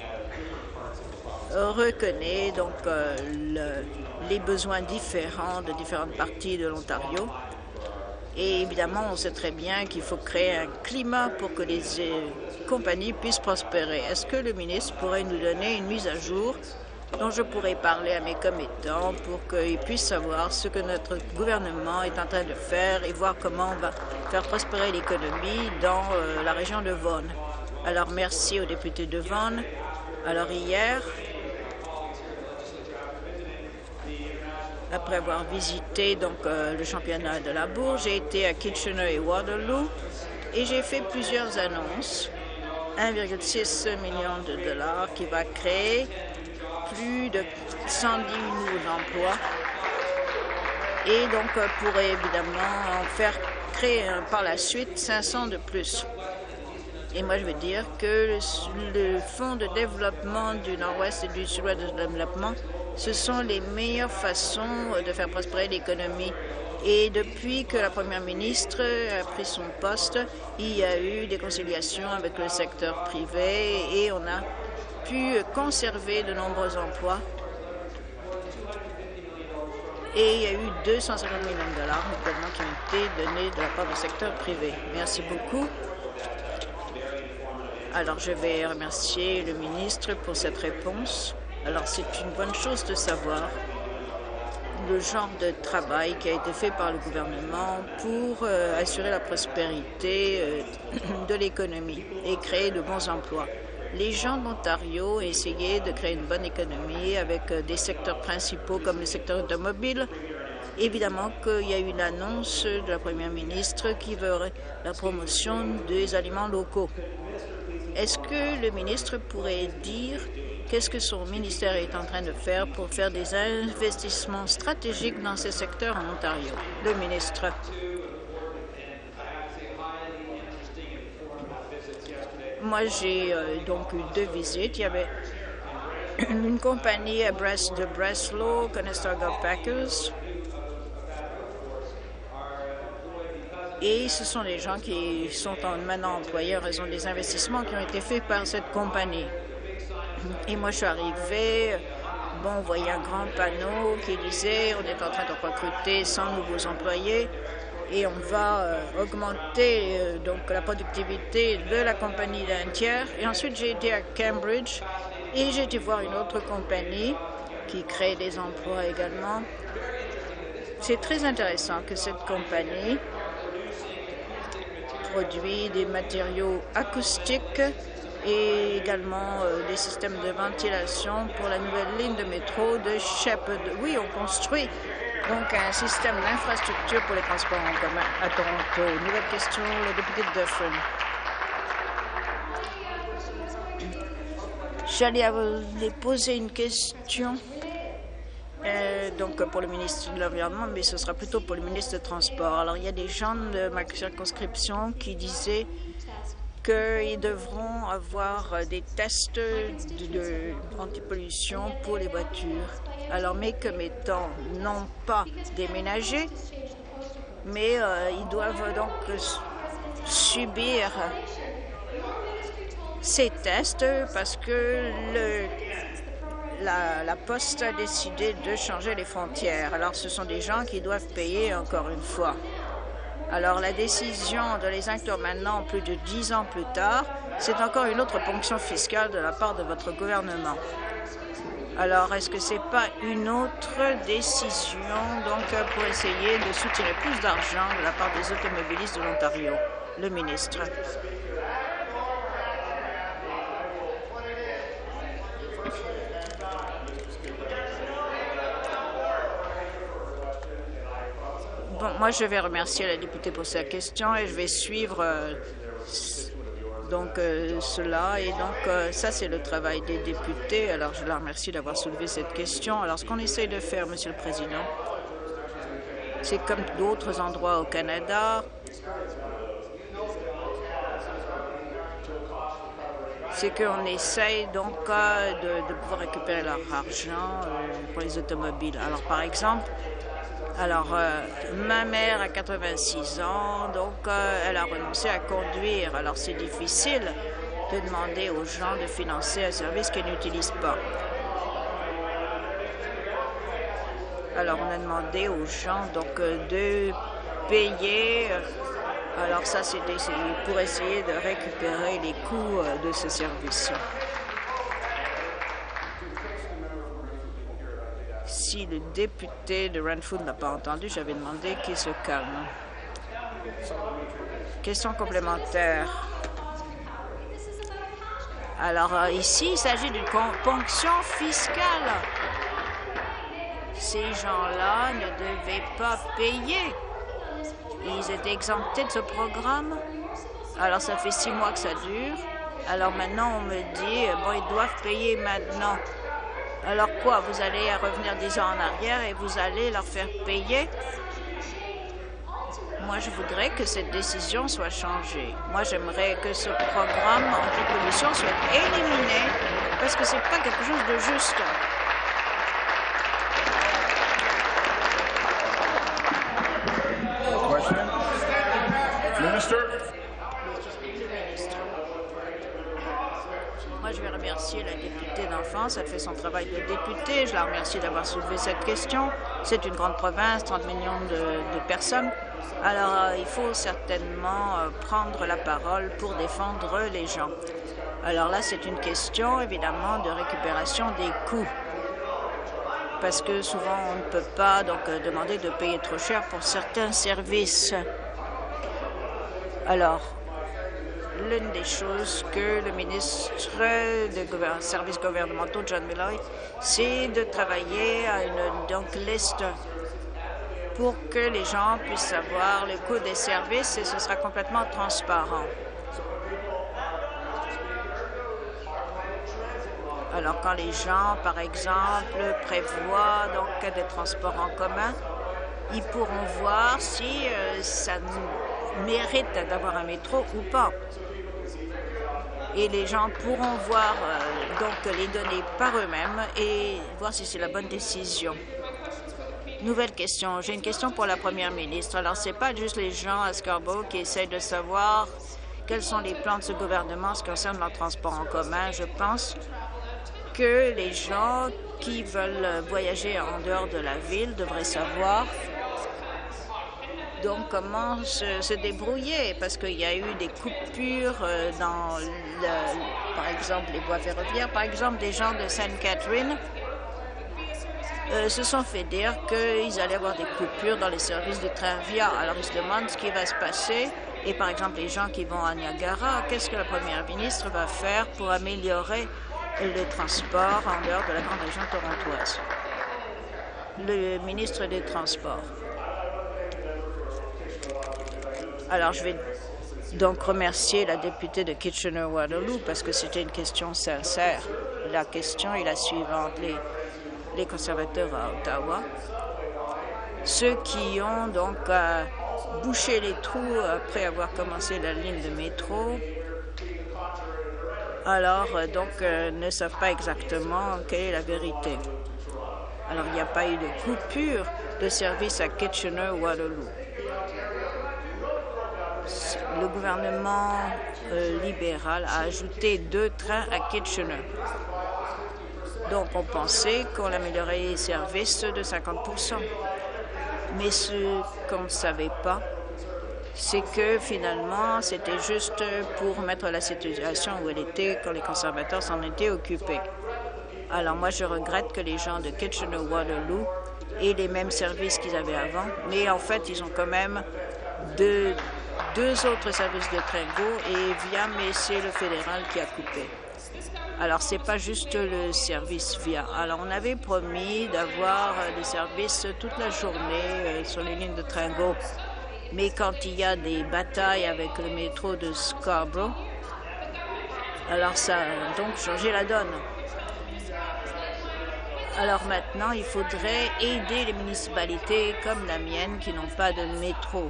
reconnaît donc euh, le, les besoins différents de différentes parties de l'Ontario. Et évidemment, on sait très bien qu'il faut créer un climat pour que les euh, compagnies puissent prospérer. Est-ce que le ministre pourrait nous donner une mise à jour dont je pourrais parler à mes commettants pour qu'ils puissent savoir ce que notre gouvernement est en train de faire et voir comment on va faire prospérer l'économie dans euh, la région de Vaughan? Alors, merci au député de Vaughan. Alors, hier, après avoir visité donc euh, le championnat de la bourse, j'ai été à Kitchener et Waterloo et j'ai fait plusieurs annonces. un virgule six million de dollars qui va créer plus de cent dix mille emplois et donc euh, pourrait évidemment en faire créer euh, par la suite cinq cents de plus. Et moi, je veux dire que le, le Fonds de développement du Nord-Ouest et du Sud-Ouest de développement, ce sont les meilleures façons de faire prospérer l'économie. Et depuis que la première ministre a pris son poste, il y a eu des conciliations avec le secteur privé et on a pu conserver de nombreux emplois. Et il y a eu deux cent cinquante millions de dollars également qui ont été donnés de la part du secteur privé. Merci beaucoup. Alors, je vais remercier le ministre pour cette réponse. Alors, c'est une bonne chose de savoir le genre de travail qui a été fait par le gouvernement pour euh, assurer la prospérité euh, de l'économie et créer de bons emplois. Les gens de l'Ontario ont essayé de créer une bonne économie avec euh, des secteurs principaux comme le secteur automobile. Évidemment qu'il y a eu une annonce de la première ministre qui veut la promotion des aliments locaux. Est-ce que le ministre pourrait dire qu'est-ce que son ministère est en train de faire pour faire des investissements stratégiques dans ces secteurs en Ontario? Le ministre. Moi, j'ai euh, donc eu deux visites. Il y avait une compagnie à Brest, de Breslau, Conestoga Packers. Et ce sont les gens qui sont maintenant employés en raison des investissements qui ont été faits par cette compagnie. Et moi, je suis arrivée, bon, on voyait un grand panneau qui disait « On est en train de recruter cent nouveaux employés et on va euh, augmenter euh, donc la productivité de la compagnie d'un tiers. » Et ensuite, j'ai été à Cambridge et j'ai été voir une autre compagnie qui crée des emplois également. C'est très intéressant que cette compagnie produit des matériaux acoustiques et également euh, des systèmes de ventilation pour la nouvelle ligne de métro de Sheppard. Oui, on construit donc un système d'infrastructure pour les transports en commun à Toronto. Nouvelle question, le député de Dufferin. J'allais vous poser une question euh, donc pour le ministre de l'Environnement, mais ce sera plutôt pour le ministre des Transports. Alors, il y a des gens de ma circonscription qui disaient qu'ils devront avoir des tests de, de anti-pollution pour les voitures. Alors, mes commettants n'ont pas déménagé, mais euh, ils doivent donc subir ces tests parce que le, la, la Poste a décidé de changer les frontières. Alors, ce sont des gens qui doivent payer encore une fois. Alors, la décision de les inclure maintenant, plus de dix ans plus tard, c'est encore une autre ponction fiscale de la part de votre gouvernement. Alors, est-ce que ce n'est pas une autre décision donc, pour essayer de soutirer plus d'argent de la part des automobilistes de l'Ontario? Le ministre. Bon, moi, je vais remercier la députée pour sa question et je vais suivre euh, donc euh, cela. Et donc, euh, ça, c'est le travail des députés. Alors, je la remercie d'avoir soulevé cette question. Alors, ce qu'on essaie de faire, Monsieur le Président, c'est comme d'autres endroits au Canada, c'est qu'on essaye donc euh, de, de pouvoir récupérer leur argent euh, pour les automobiles. Alors, par exemple, alors euh, ma mère a quatre-vingt-six ans, donc euh, elle a renoncé à conduire. Alors, c'est difficile de demander aux gens de financer un service qu'ils n'utilisent pas. Alors, on a demandé aux gens donc euh, de payer. Euh, alors, ça, c'est pour essayer de récupérer les coûts euh, de ce service. Si le député de Renfrew n'a pas entendu, j'avais demandé qu'il se calme. Question complémentaire. Alors, euh, ici, il s'agit d'une ponction fiscale. Ces gens-là ne devaient pas payer. Ils étaient exemptés de ce programme. Alors, ça fait six mois que ça dure. Alors, maintenant, on me dit, bon, ils doivent payer maintenant. Alors quoi, vous allez revenir dix ans en arrière et vous allez leur faire payer? Moi, je voudrais que cette décision soit changée. Moi, j'aimerais que ce programme anti-pollution soit éliminé parce que c'est pas quelque chose de juste. Minister. Moi, je vais remercier la députée d'Enfance. Elle fait son travail de députée. Je la remercie d'avoir soulevé cette question. C'est une grande province, trente millions de, de personnes. Alors, euh, il faut certainement euh, prendre la parole pour défendre les gens. Alors là, c'est une question, évidemment, de récupération des coûts. Parce que souvent, on ne peut pas donc euh, demander de payer trop cher pour certains services. Alors, l'une des choses que le ministre des gouver services gouvernementaux, John Malloy, c'est de travailler à une donc, liste pour que les gens puissent savoir le coût des services et ce sera complètement transparent. Alors, quand les gens, par exemple, prévoient donc des transports en commun, ils pourront voir si euh, ça mérite d'avoir un métro ou pas. Et les gens pourront voir euh, donc les données par eux-mêmes et voir si c'est la bonne décision. Nouvelle question. J'ai une question pour la première ministre. Alors, ce n'est pas juste les gens à Scarborough qui essayent de savoir quels sont les plans de ce gouvernement en ce qui concerne leur transport en commun. Je pense que les gens qui veulent voyager en dehors de la ville devraient savoir donc comment se, se débrouiller, parce qu'il y a eu des coupures euh, dans, le, par exemple, les voies ferroviaires. Par exemple, des gens de Sainte Catherine euh, se sont fait dire qu'ils allaient avoir des coupures dans les services de train via. Alors, ils se demandent ce qui va se passer. Et par exemple, les gens qui vont à Niagara, qu'est-ce que la première ministre va faire pour améliorer le transport en dehors de la grande région torontoise? Le ministre des Transports. Alors, je vais donc remercier la députée de Kitchener-Waterloo parce que c'était une question sincère. La question est la suivante. Les, les conservateurs à Ottawa, ceux qui ont donc euh, bouché les trous après avoir commencé la ligne de métro, alors euh, donc euh, ne savent pas exactement quelle est la vérité. Alors, il n'y a pas eu de coupure de service à Kitchener-Waterloo. Le gouvernement euh, libéral a ajouté deux trains à Kitchener. Donc, on pensait qu'on améliorait les services de cinquante pour cent. Mais ce qu'on ne savait pas, c'est que finalement, c'était juste pour mettre la situation où elle était quand les conservateurs s'en étaient occupés. Alors, moi, je regrette que les gens de Kitchener-Waterloo aient les mêmes services qu'ils avaient avant, mais en fait, ils ont quand même deux deux autres services de Tringo et via, mais c'est le fédéral qui a coupé. Alors, ce n'est pas juste le service Via. Alors, on avait promis d'avoir des services toute la journée sur les lignes de train Go. Mais quand il y a des batailles avec le métro de Scarborough, alors ça a donc changé la donne. Alors maintenant, il faudrait aider les municipalités comme la mienne qui n'ont pas de métro.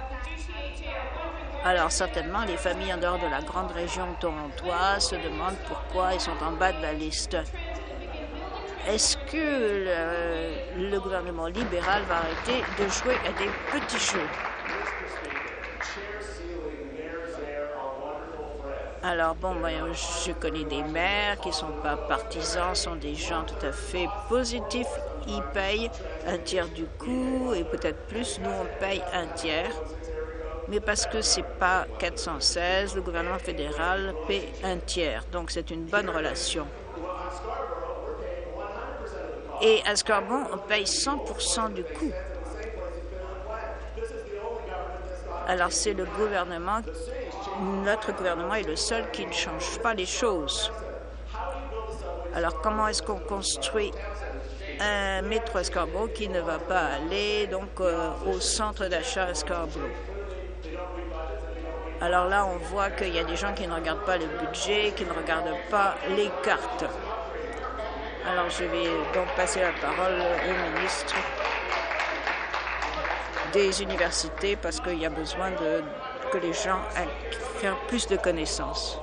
Alors certainement, les familles en dehors de la grande région torontoise se demandent pourquoi ils sont en bas de la liste. Est-ce que le, le gouvernement libéral va arrêter de jouer à des petits jeux? Alors bon, ben, je connais des maires qui ne sont pas partisans, sont des gens tout à fait positifs. Ils payent un tiers du coût et peut-être plus. Nous, on paye un tiers. Mais parce que ce n'est pas quatre cent seize, le gouvernement fédéral paie un tiers. Donc c'est une bonne relation. Et à Scarborough, on paye cent pour cent du coût. Alors c'est le gouvernement, notre gouvernement est le seul qui ne change pas les choses. Alors comment est-ce qu'on construit un métro à Scarborough qui ne va pas aller donc euh, au centre d'achat à Scarborough? Alors là, on voit qu'il y a des gens qui ne regardent pas le budget, qui ne regardent pas les cartes. Alors je vais donc passer la parole au ministre des universités parce qu'il y a besoin de, que les gens aient plus de connaissances.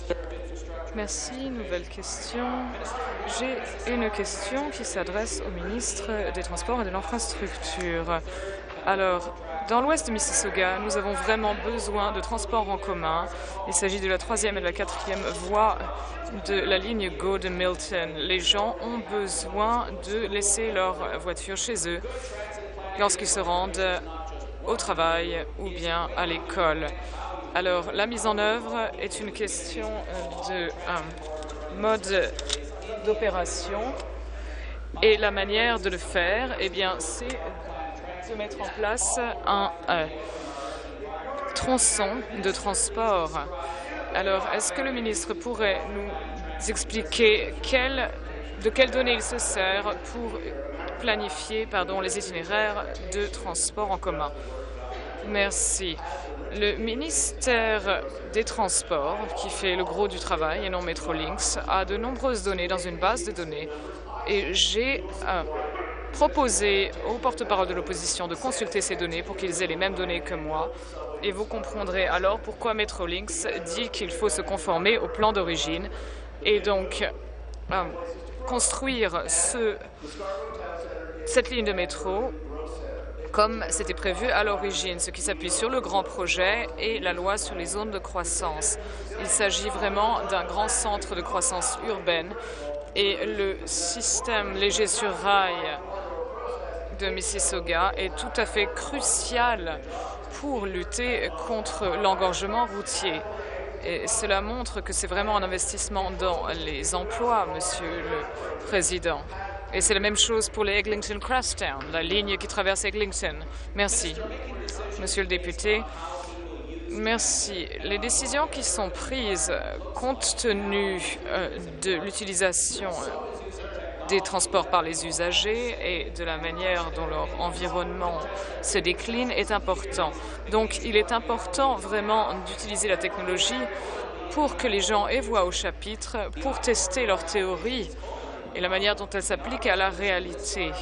Merci. Nouvelle question. J'ai une question qui s'adresse au ministre des Transports et de l'Infrastructure. Alors, dans l'ouest de Mississauga, nous avons vraiment besoin de transports en commun. Il s'agit de la troisième et de la quatrième voie de la ligne Go de Milton. Les gens ont besoin de laisser leur voiture chez eux lorsqu'ils se rendent au travail ou bien à l'école. Alors, la mise en œuvre est une question de euh, mode d'opération et la manière de le faire, eh bien, c'est de mettre en place un euh, tronçon de transport. Alors, est-ce que le ministre pourrait nous expliquer quelle, de quelles données il se sert pour planifier pardon, les itinéraires de transport en commun? Merci. Le ministère des Transports, qui fait le gros du travail et non Metrolinx, a de nombreuses données dans une base de données. Et j'ai euh, proposé au porte-parole de l'opposition de consulter ces données pour qu'ils aient les mêmes données que moi. Et vous comprendrez alors pourquoi Metrolinx dit qu'il faut se conformer au plan d'origine et donc euh, construire ce, cette ligne de métro comme c'était prévu à l'origine, ce qui s'appuie sur le grand projet et la loi sur les zones de croissance. Il s'agit vraiment d'un grand centre de croissance urbaine et le système léger sur rail de Mississauga est tout à fait crucial pour lutter contre l'engorgement routier. Et cela montre que c'est vraiment un investissement dans les emplois, Monsieur le Président. Et c'est la même chose pour les Eglinton Crosstown, la ligne qui traverse Eglinton. Merci. Monsieur le député, merci. Les décisions qui sont prises compte tenu euh, de l'utilisation des transports par les usagers et de la manière dont leur environnement se décline est important. Donc, il est important vraiment d'utiliser la technologie pour que les gens aient voix au chapitre, pour tester leur théorie et la manière dont elle s'applique à la réalité.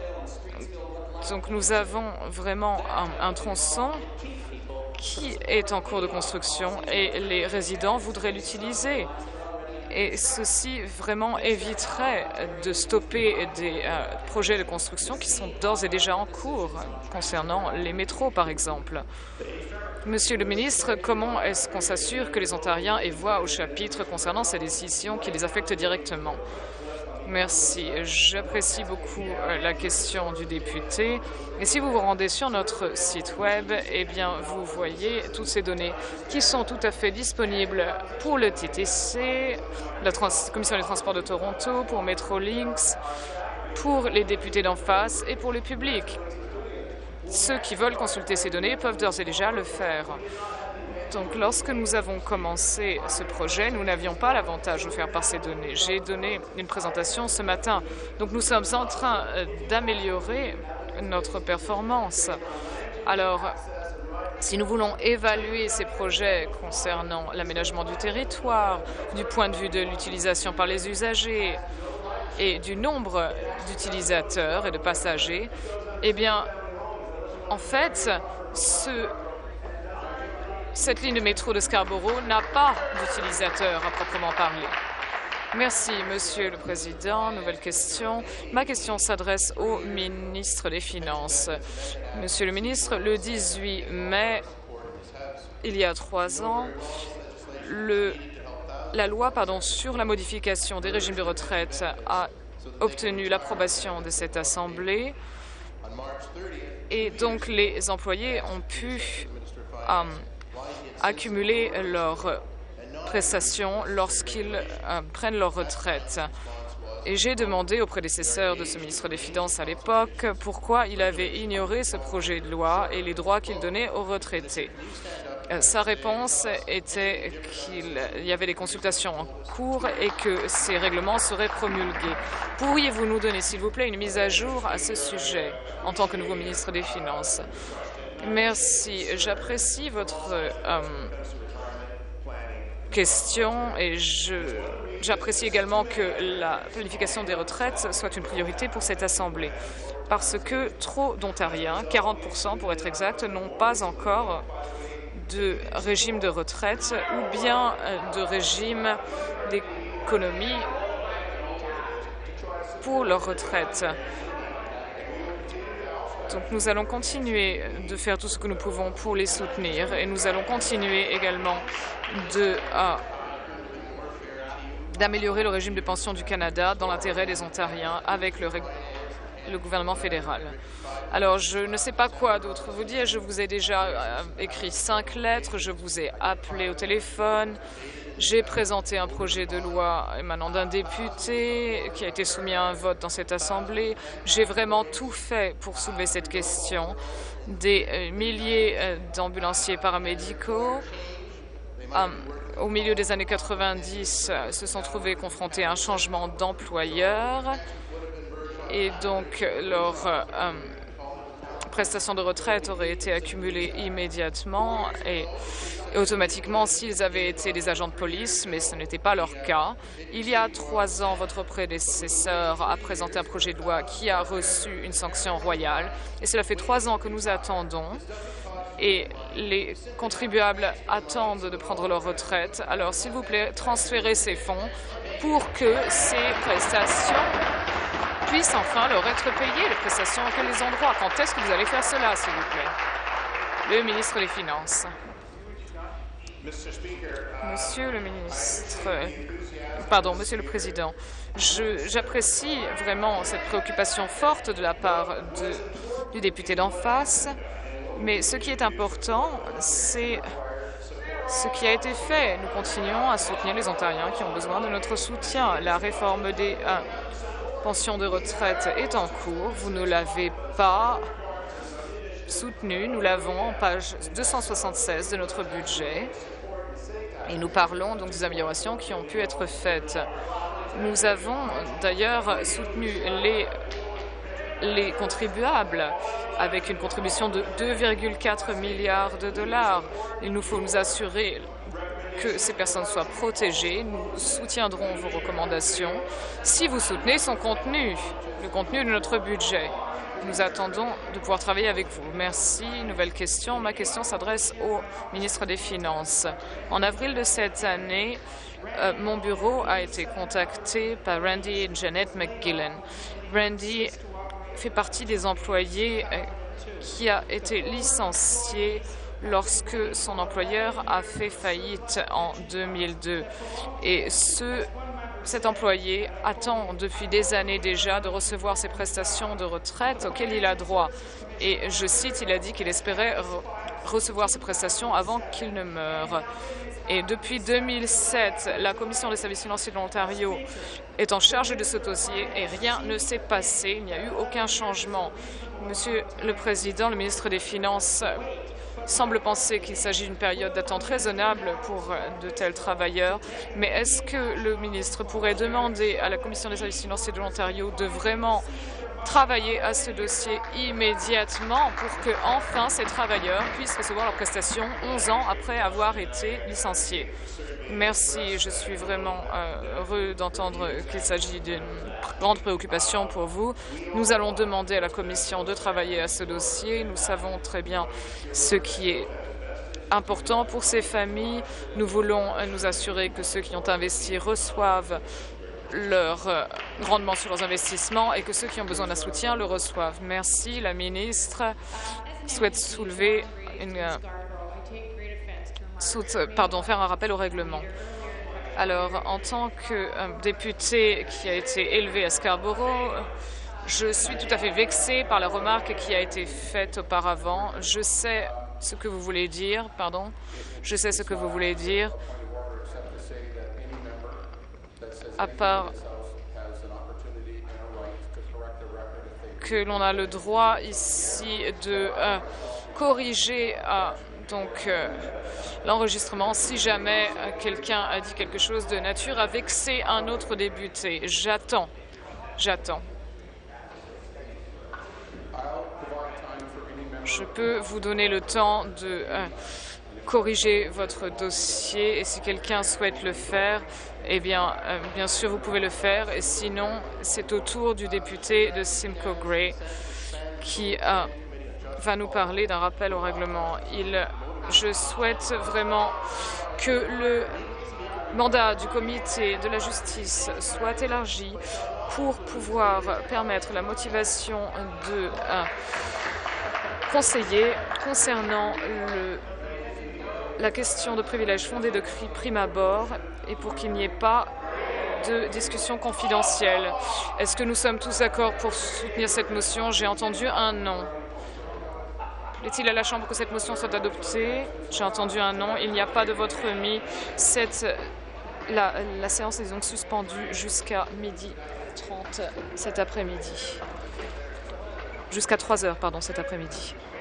Donc nous avons vraiment un, un tronçon qui est en cours de construction et les résidents voudraient l'utiliser. Et ceci vraiment éviterait de stopper des euh, projets de construction qui sont d'ores et déjà en cours, concernant les métros par exemple. Monsieur le ministre, comment est-ce qu'on s'assure que les Ontariens aient voix au chapitre concernant ces décisions qui les affectent directement? Merci. J'apprécie beaucoup la question du député. Et si vous vous rendez sur notre site Web, eh bien, vous voyez toutes ces données qui sont tout à fait disponibles pour le T T C, la Commission des transports de Toronto, pour Metrolinx, pour les députés d'en face et pour le public. Ceux qui veulent consulter ces données peuvent d'ores et déjà le faire. Donc, lorsque nous avons commencé ce projet, nous n'avions pas l'avantage offert par ces données. J'ai donné une présentation ce matin. Donc, nous sommes en train d'améliorer notre performance. Alors, si nous voulons évaluer ces projets concernant l'aménagement du territoire, du point de vue de l'utilisation par les usagers et du nombre d'utilisateurs et de passagers, eh bien, en fait, ce, cette ligne de métro de Scarborough n'a pas d'utilisateurs à proprement parler. Merci, Monsieur le Président. Nouvelle question. Ma question s'adresse au ministre des Finances. Monsieur le ministre, le dix-huit mai, il y a trois ans, le, la loi pardon, sur la modification des régimes de retraite a obtenu l'approbation de cette Assemblée et donc les employés ont pu euh, accumuler leurs prestations lorsqu'ils euh, prennent leur retraite. Et j'ai demandé au prédécesseur de ce ministre des Finances à l'époque pourquoi il avait ignoré ce projet de loi et les droits qu'il donnait aux retraités. Euh, sa réponse était qu'il y avait des consultations en cours et que ces règlements seraient promulgués. Pourriez-vous nous donner, s'il vous plaît, une mise à jour à ce sujet en tant que nouveau ministre des Finances? Merci. J'apprécie votre euh, question et j'apprécie également que la planification des retraites soit une priorité pour cette Assemblée parce que trop d'Ontariens, quarante pour cent pour être exact, n'ont pas encore de régime de retraite ou bien de régime d'économie pour leur retraite. Donc nous allons continuer de faire tout ce que nous pouvons pour les soutenir et nous allons continuer également de, euh, d'améliorer le régime de pension du Canada dans l'intérêt des Ontariens avec le, le gouvernement fédéral. Alors, je ne sais pas quoi d'autre vous dire. Je vous ai déjà euh, écrit cinq lettres, je vous ai appelé au téléphone. J'ai présenté un projet de loi émanant d'un député qui a été soumis à un vote dans cette Assemblée. J'ai vraiment tout fait pour soulever cette question. Des euh, milliers euh, d'ambulanciers paramédicaux, euh, au milieu des années quatre-vingt-dix, euh, se sont trouvés confrontés à un changement d'employeur. Et donc, leur euh, prestations de retraite auraient été accumulées immédiatement et, et automatiquement s'ils avaient été des agents de police, mais ce n'était pas leur cas. Il y a trois ans, votre prédécesseur a présenté un projet de loi qui a reçu une sanction royale et cela fait trois ans que nous attendons et les contribuables attendent de prendre leur retraite. Alors, s'il vous plaît, transférez ces fonds pour que ces prestations puissent enfin leur être payées, les prestations auxquelles ils ont droit. Quand est-ce que vous allez faire cela, s'il vous plaît? Le ministre des Finances. Monsieur le ministre, pardon, Monsieur le Président, j'apprécie vraiment cette préoccupation forte de la part de, du député d'en face, mais ce qui est important, c'est ce qui a été fait. Nous continuons à soutenir les Ontariens qui ont besoin de notre soutien. La réforme des euh, pensions de retraite est en cours. Vous ne l'avez pas soutenue. Nous l'avons en page deux cent soixante-seize de notre budget. Et nous parlons donc des améliorations qui ont pu être faites. Nous avons d'ailleurs soutenu les, les contribuables avec une contribution de deux virgule quatre milliards de dollars. Il nous faut nous assurer que ces personnes soient protégées. Nous soutiendrons vos recommandations si vous soutenez son contenu, le contenu de notre budget. Nous attendons de pouvoir travailler avec vous. Merci. Nouvelle question. Ma question s'adresse au ministre des Finances. En avril de cette année, euh, mon bureau a été contacté par Randy et Janet McGillen. Randy fait partie des employés euh, qui a été licencié lorsque son employeur a fait faillite en deux mille deux. Et ce, cet employé attend depuis des années déjà de recevoir ses prestations de retraite auxquelles il a droit. Et je cite, il a dit qu'il espérait re recevoir ses prestations avant qu'il ne meure. Et depuis deux mille sept, la Commission des services financiers de l'Ontario est en charge de ce dossier et rien ne s'est passé. Il n'y a eu aucun changement. Monsieur le Président, le ministre des Finances semble penser qu'il s'agit d'une période d'attente raisonnable pour de tels travailleurs. Mais est-ce que le ministre pourrait demander à la Commission des services financiers de l'Ontario de vraiment travailler à ce dossier immédiatement pour que, enfin, ces travailleurs puissent recevoir leurs prestations onze ans après avoir été licenciés? Merci. Je suis vraiment euh, heureux d'entendre qu'il s'agit d'une grande préoccupation pour vous. Nous allons demander à la Commission de travailler à ce dossier. Nous savons très bien ce qui est important pour ces familles. Nous voulons nous assurer que ceux qui ont investi reçoivent leur euh, rendement sur leurs investissements et que ceux qui ont besoin d'un soutien le reçoivent. Merci. La ministre souhaite soulever une... Euh, Pardon, faire un rappel au règlement. Alors, en tant que euh, député qui a été élevé à Scarborough, je suis tout à fait vexée par la remarque qui a été faite auparavant. Je sais ce que vous voulez dire, pardon. Je sais ce que vous voulez dire. À part que l'on a le droit ici de euh, corriger euh, donc euh, l'enregistrement si jamais euh, quelqu'un a dit quelque chose de nature à vexer un autre député. J'attends. J'attends. Je peux vous donner le temps de euh, corriger votre dossier et si quelqu'un souhaite le faire, eh bien, euh, bien sûr, vous pouvez le faire. Et sinon, c'est au tour du député de Simcoe Grey qui euh, va nous parler d'un rappel au règlement. Il, je souhaite vraiment que le mandat du comité de la justice soit élargi pour pouvoir permettre la motivation de euh, conseillers concernant le, la question de privilèges fondés de prime abord et pour qu'il n'y ait pas de discussion confidentielle. Est-ce que nous sommes tous d'accord pour soutenir cette motion? J'ai entendu un non. Est-il à la Chambre que cette motion soit adoptée? J'ai entendu un non. Il n'y a pas de vote remis. Cette, la, la séance est donc suspendue jusqu'à midi trente cet après-midi. Jusqu'à trois heures, pardon, cet après-midi.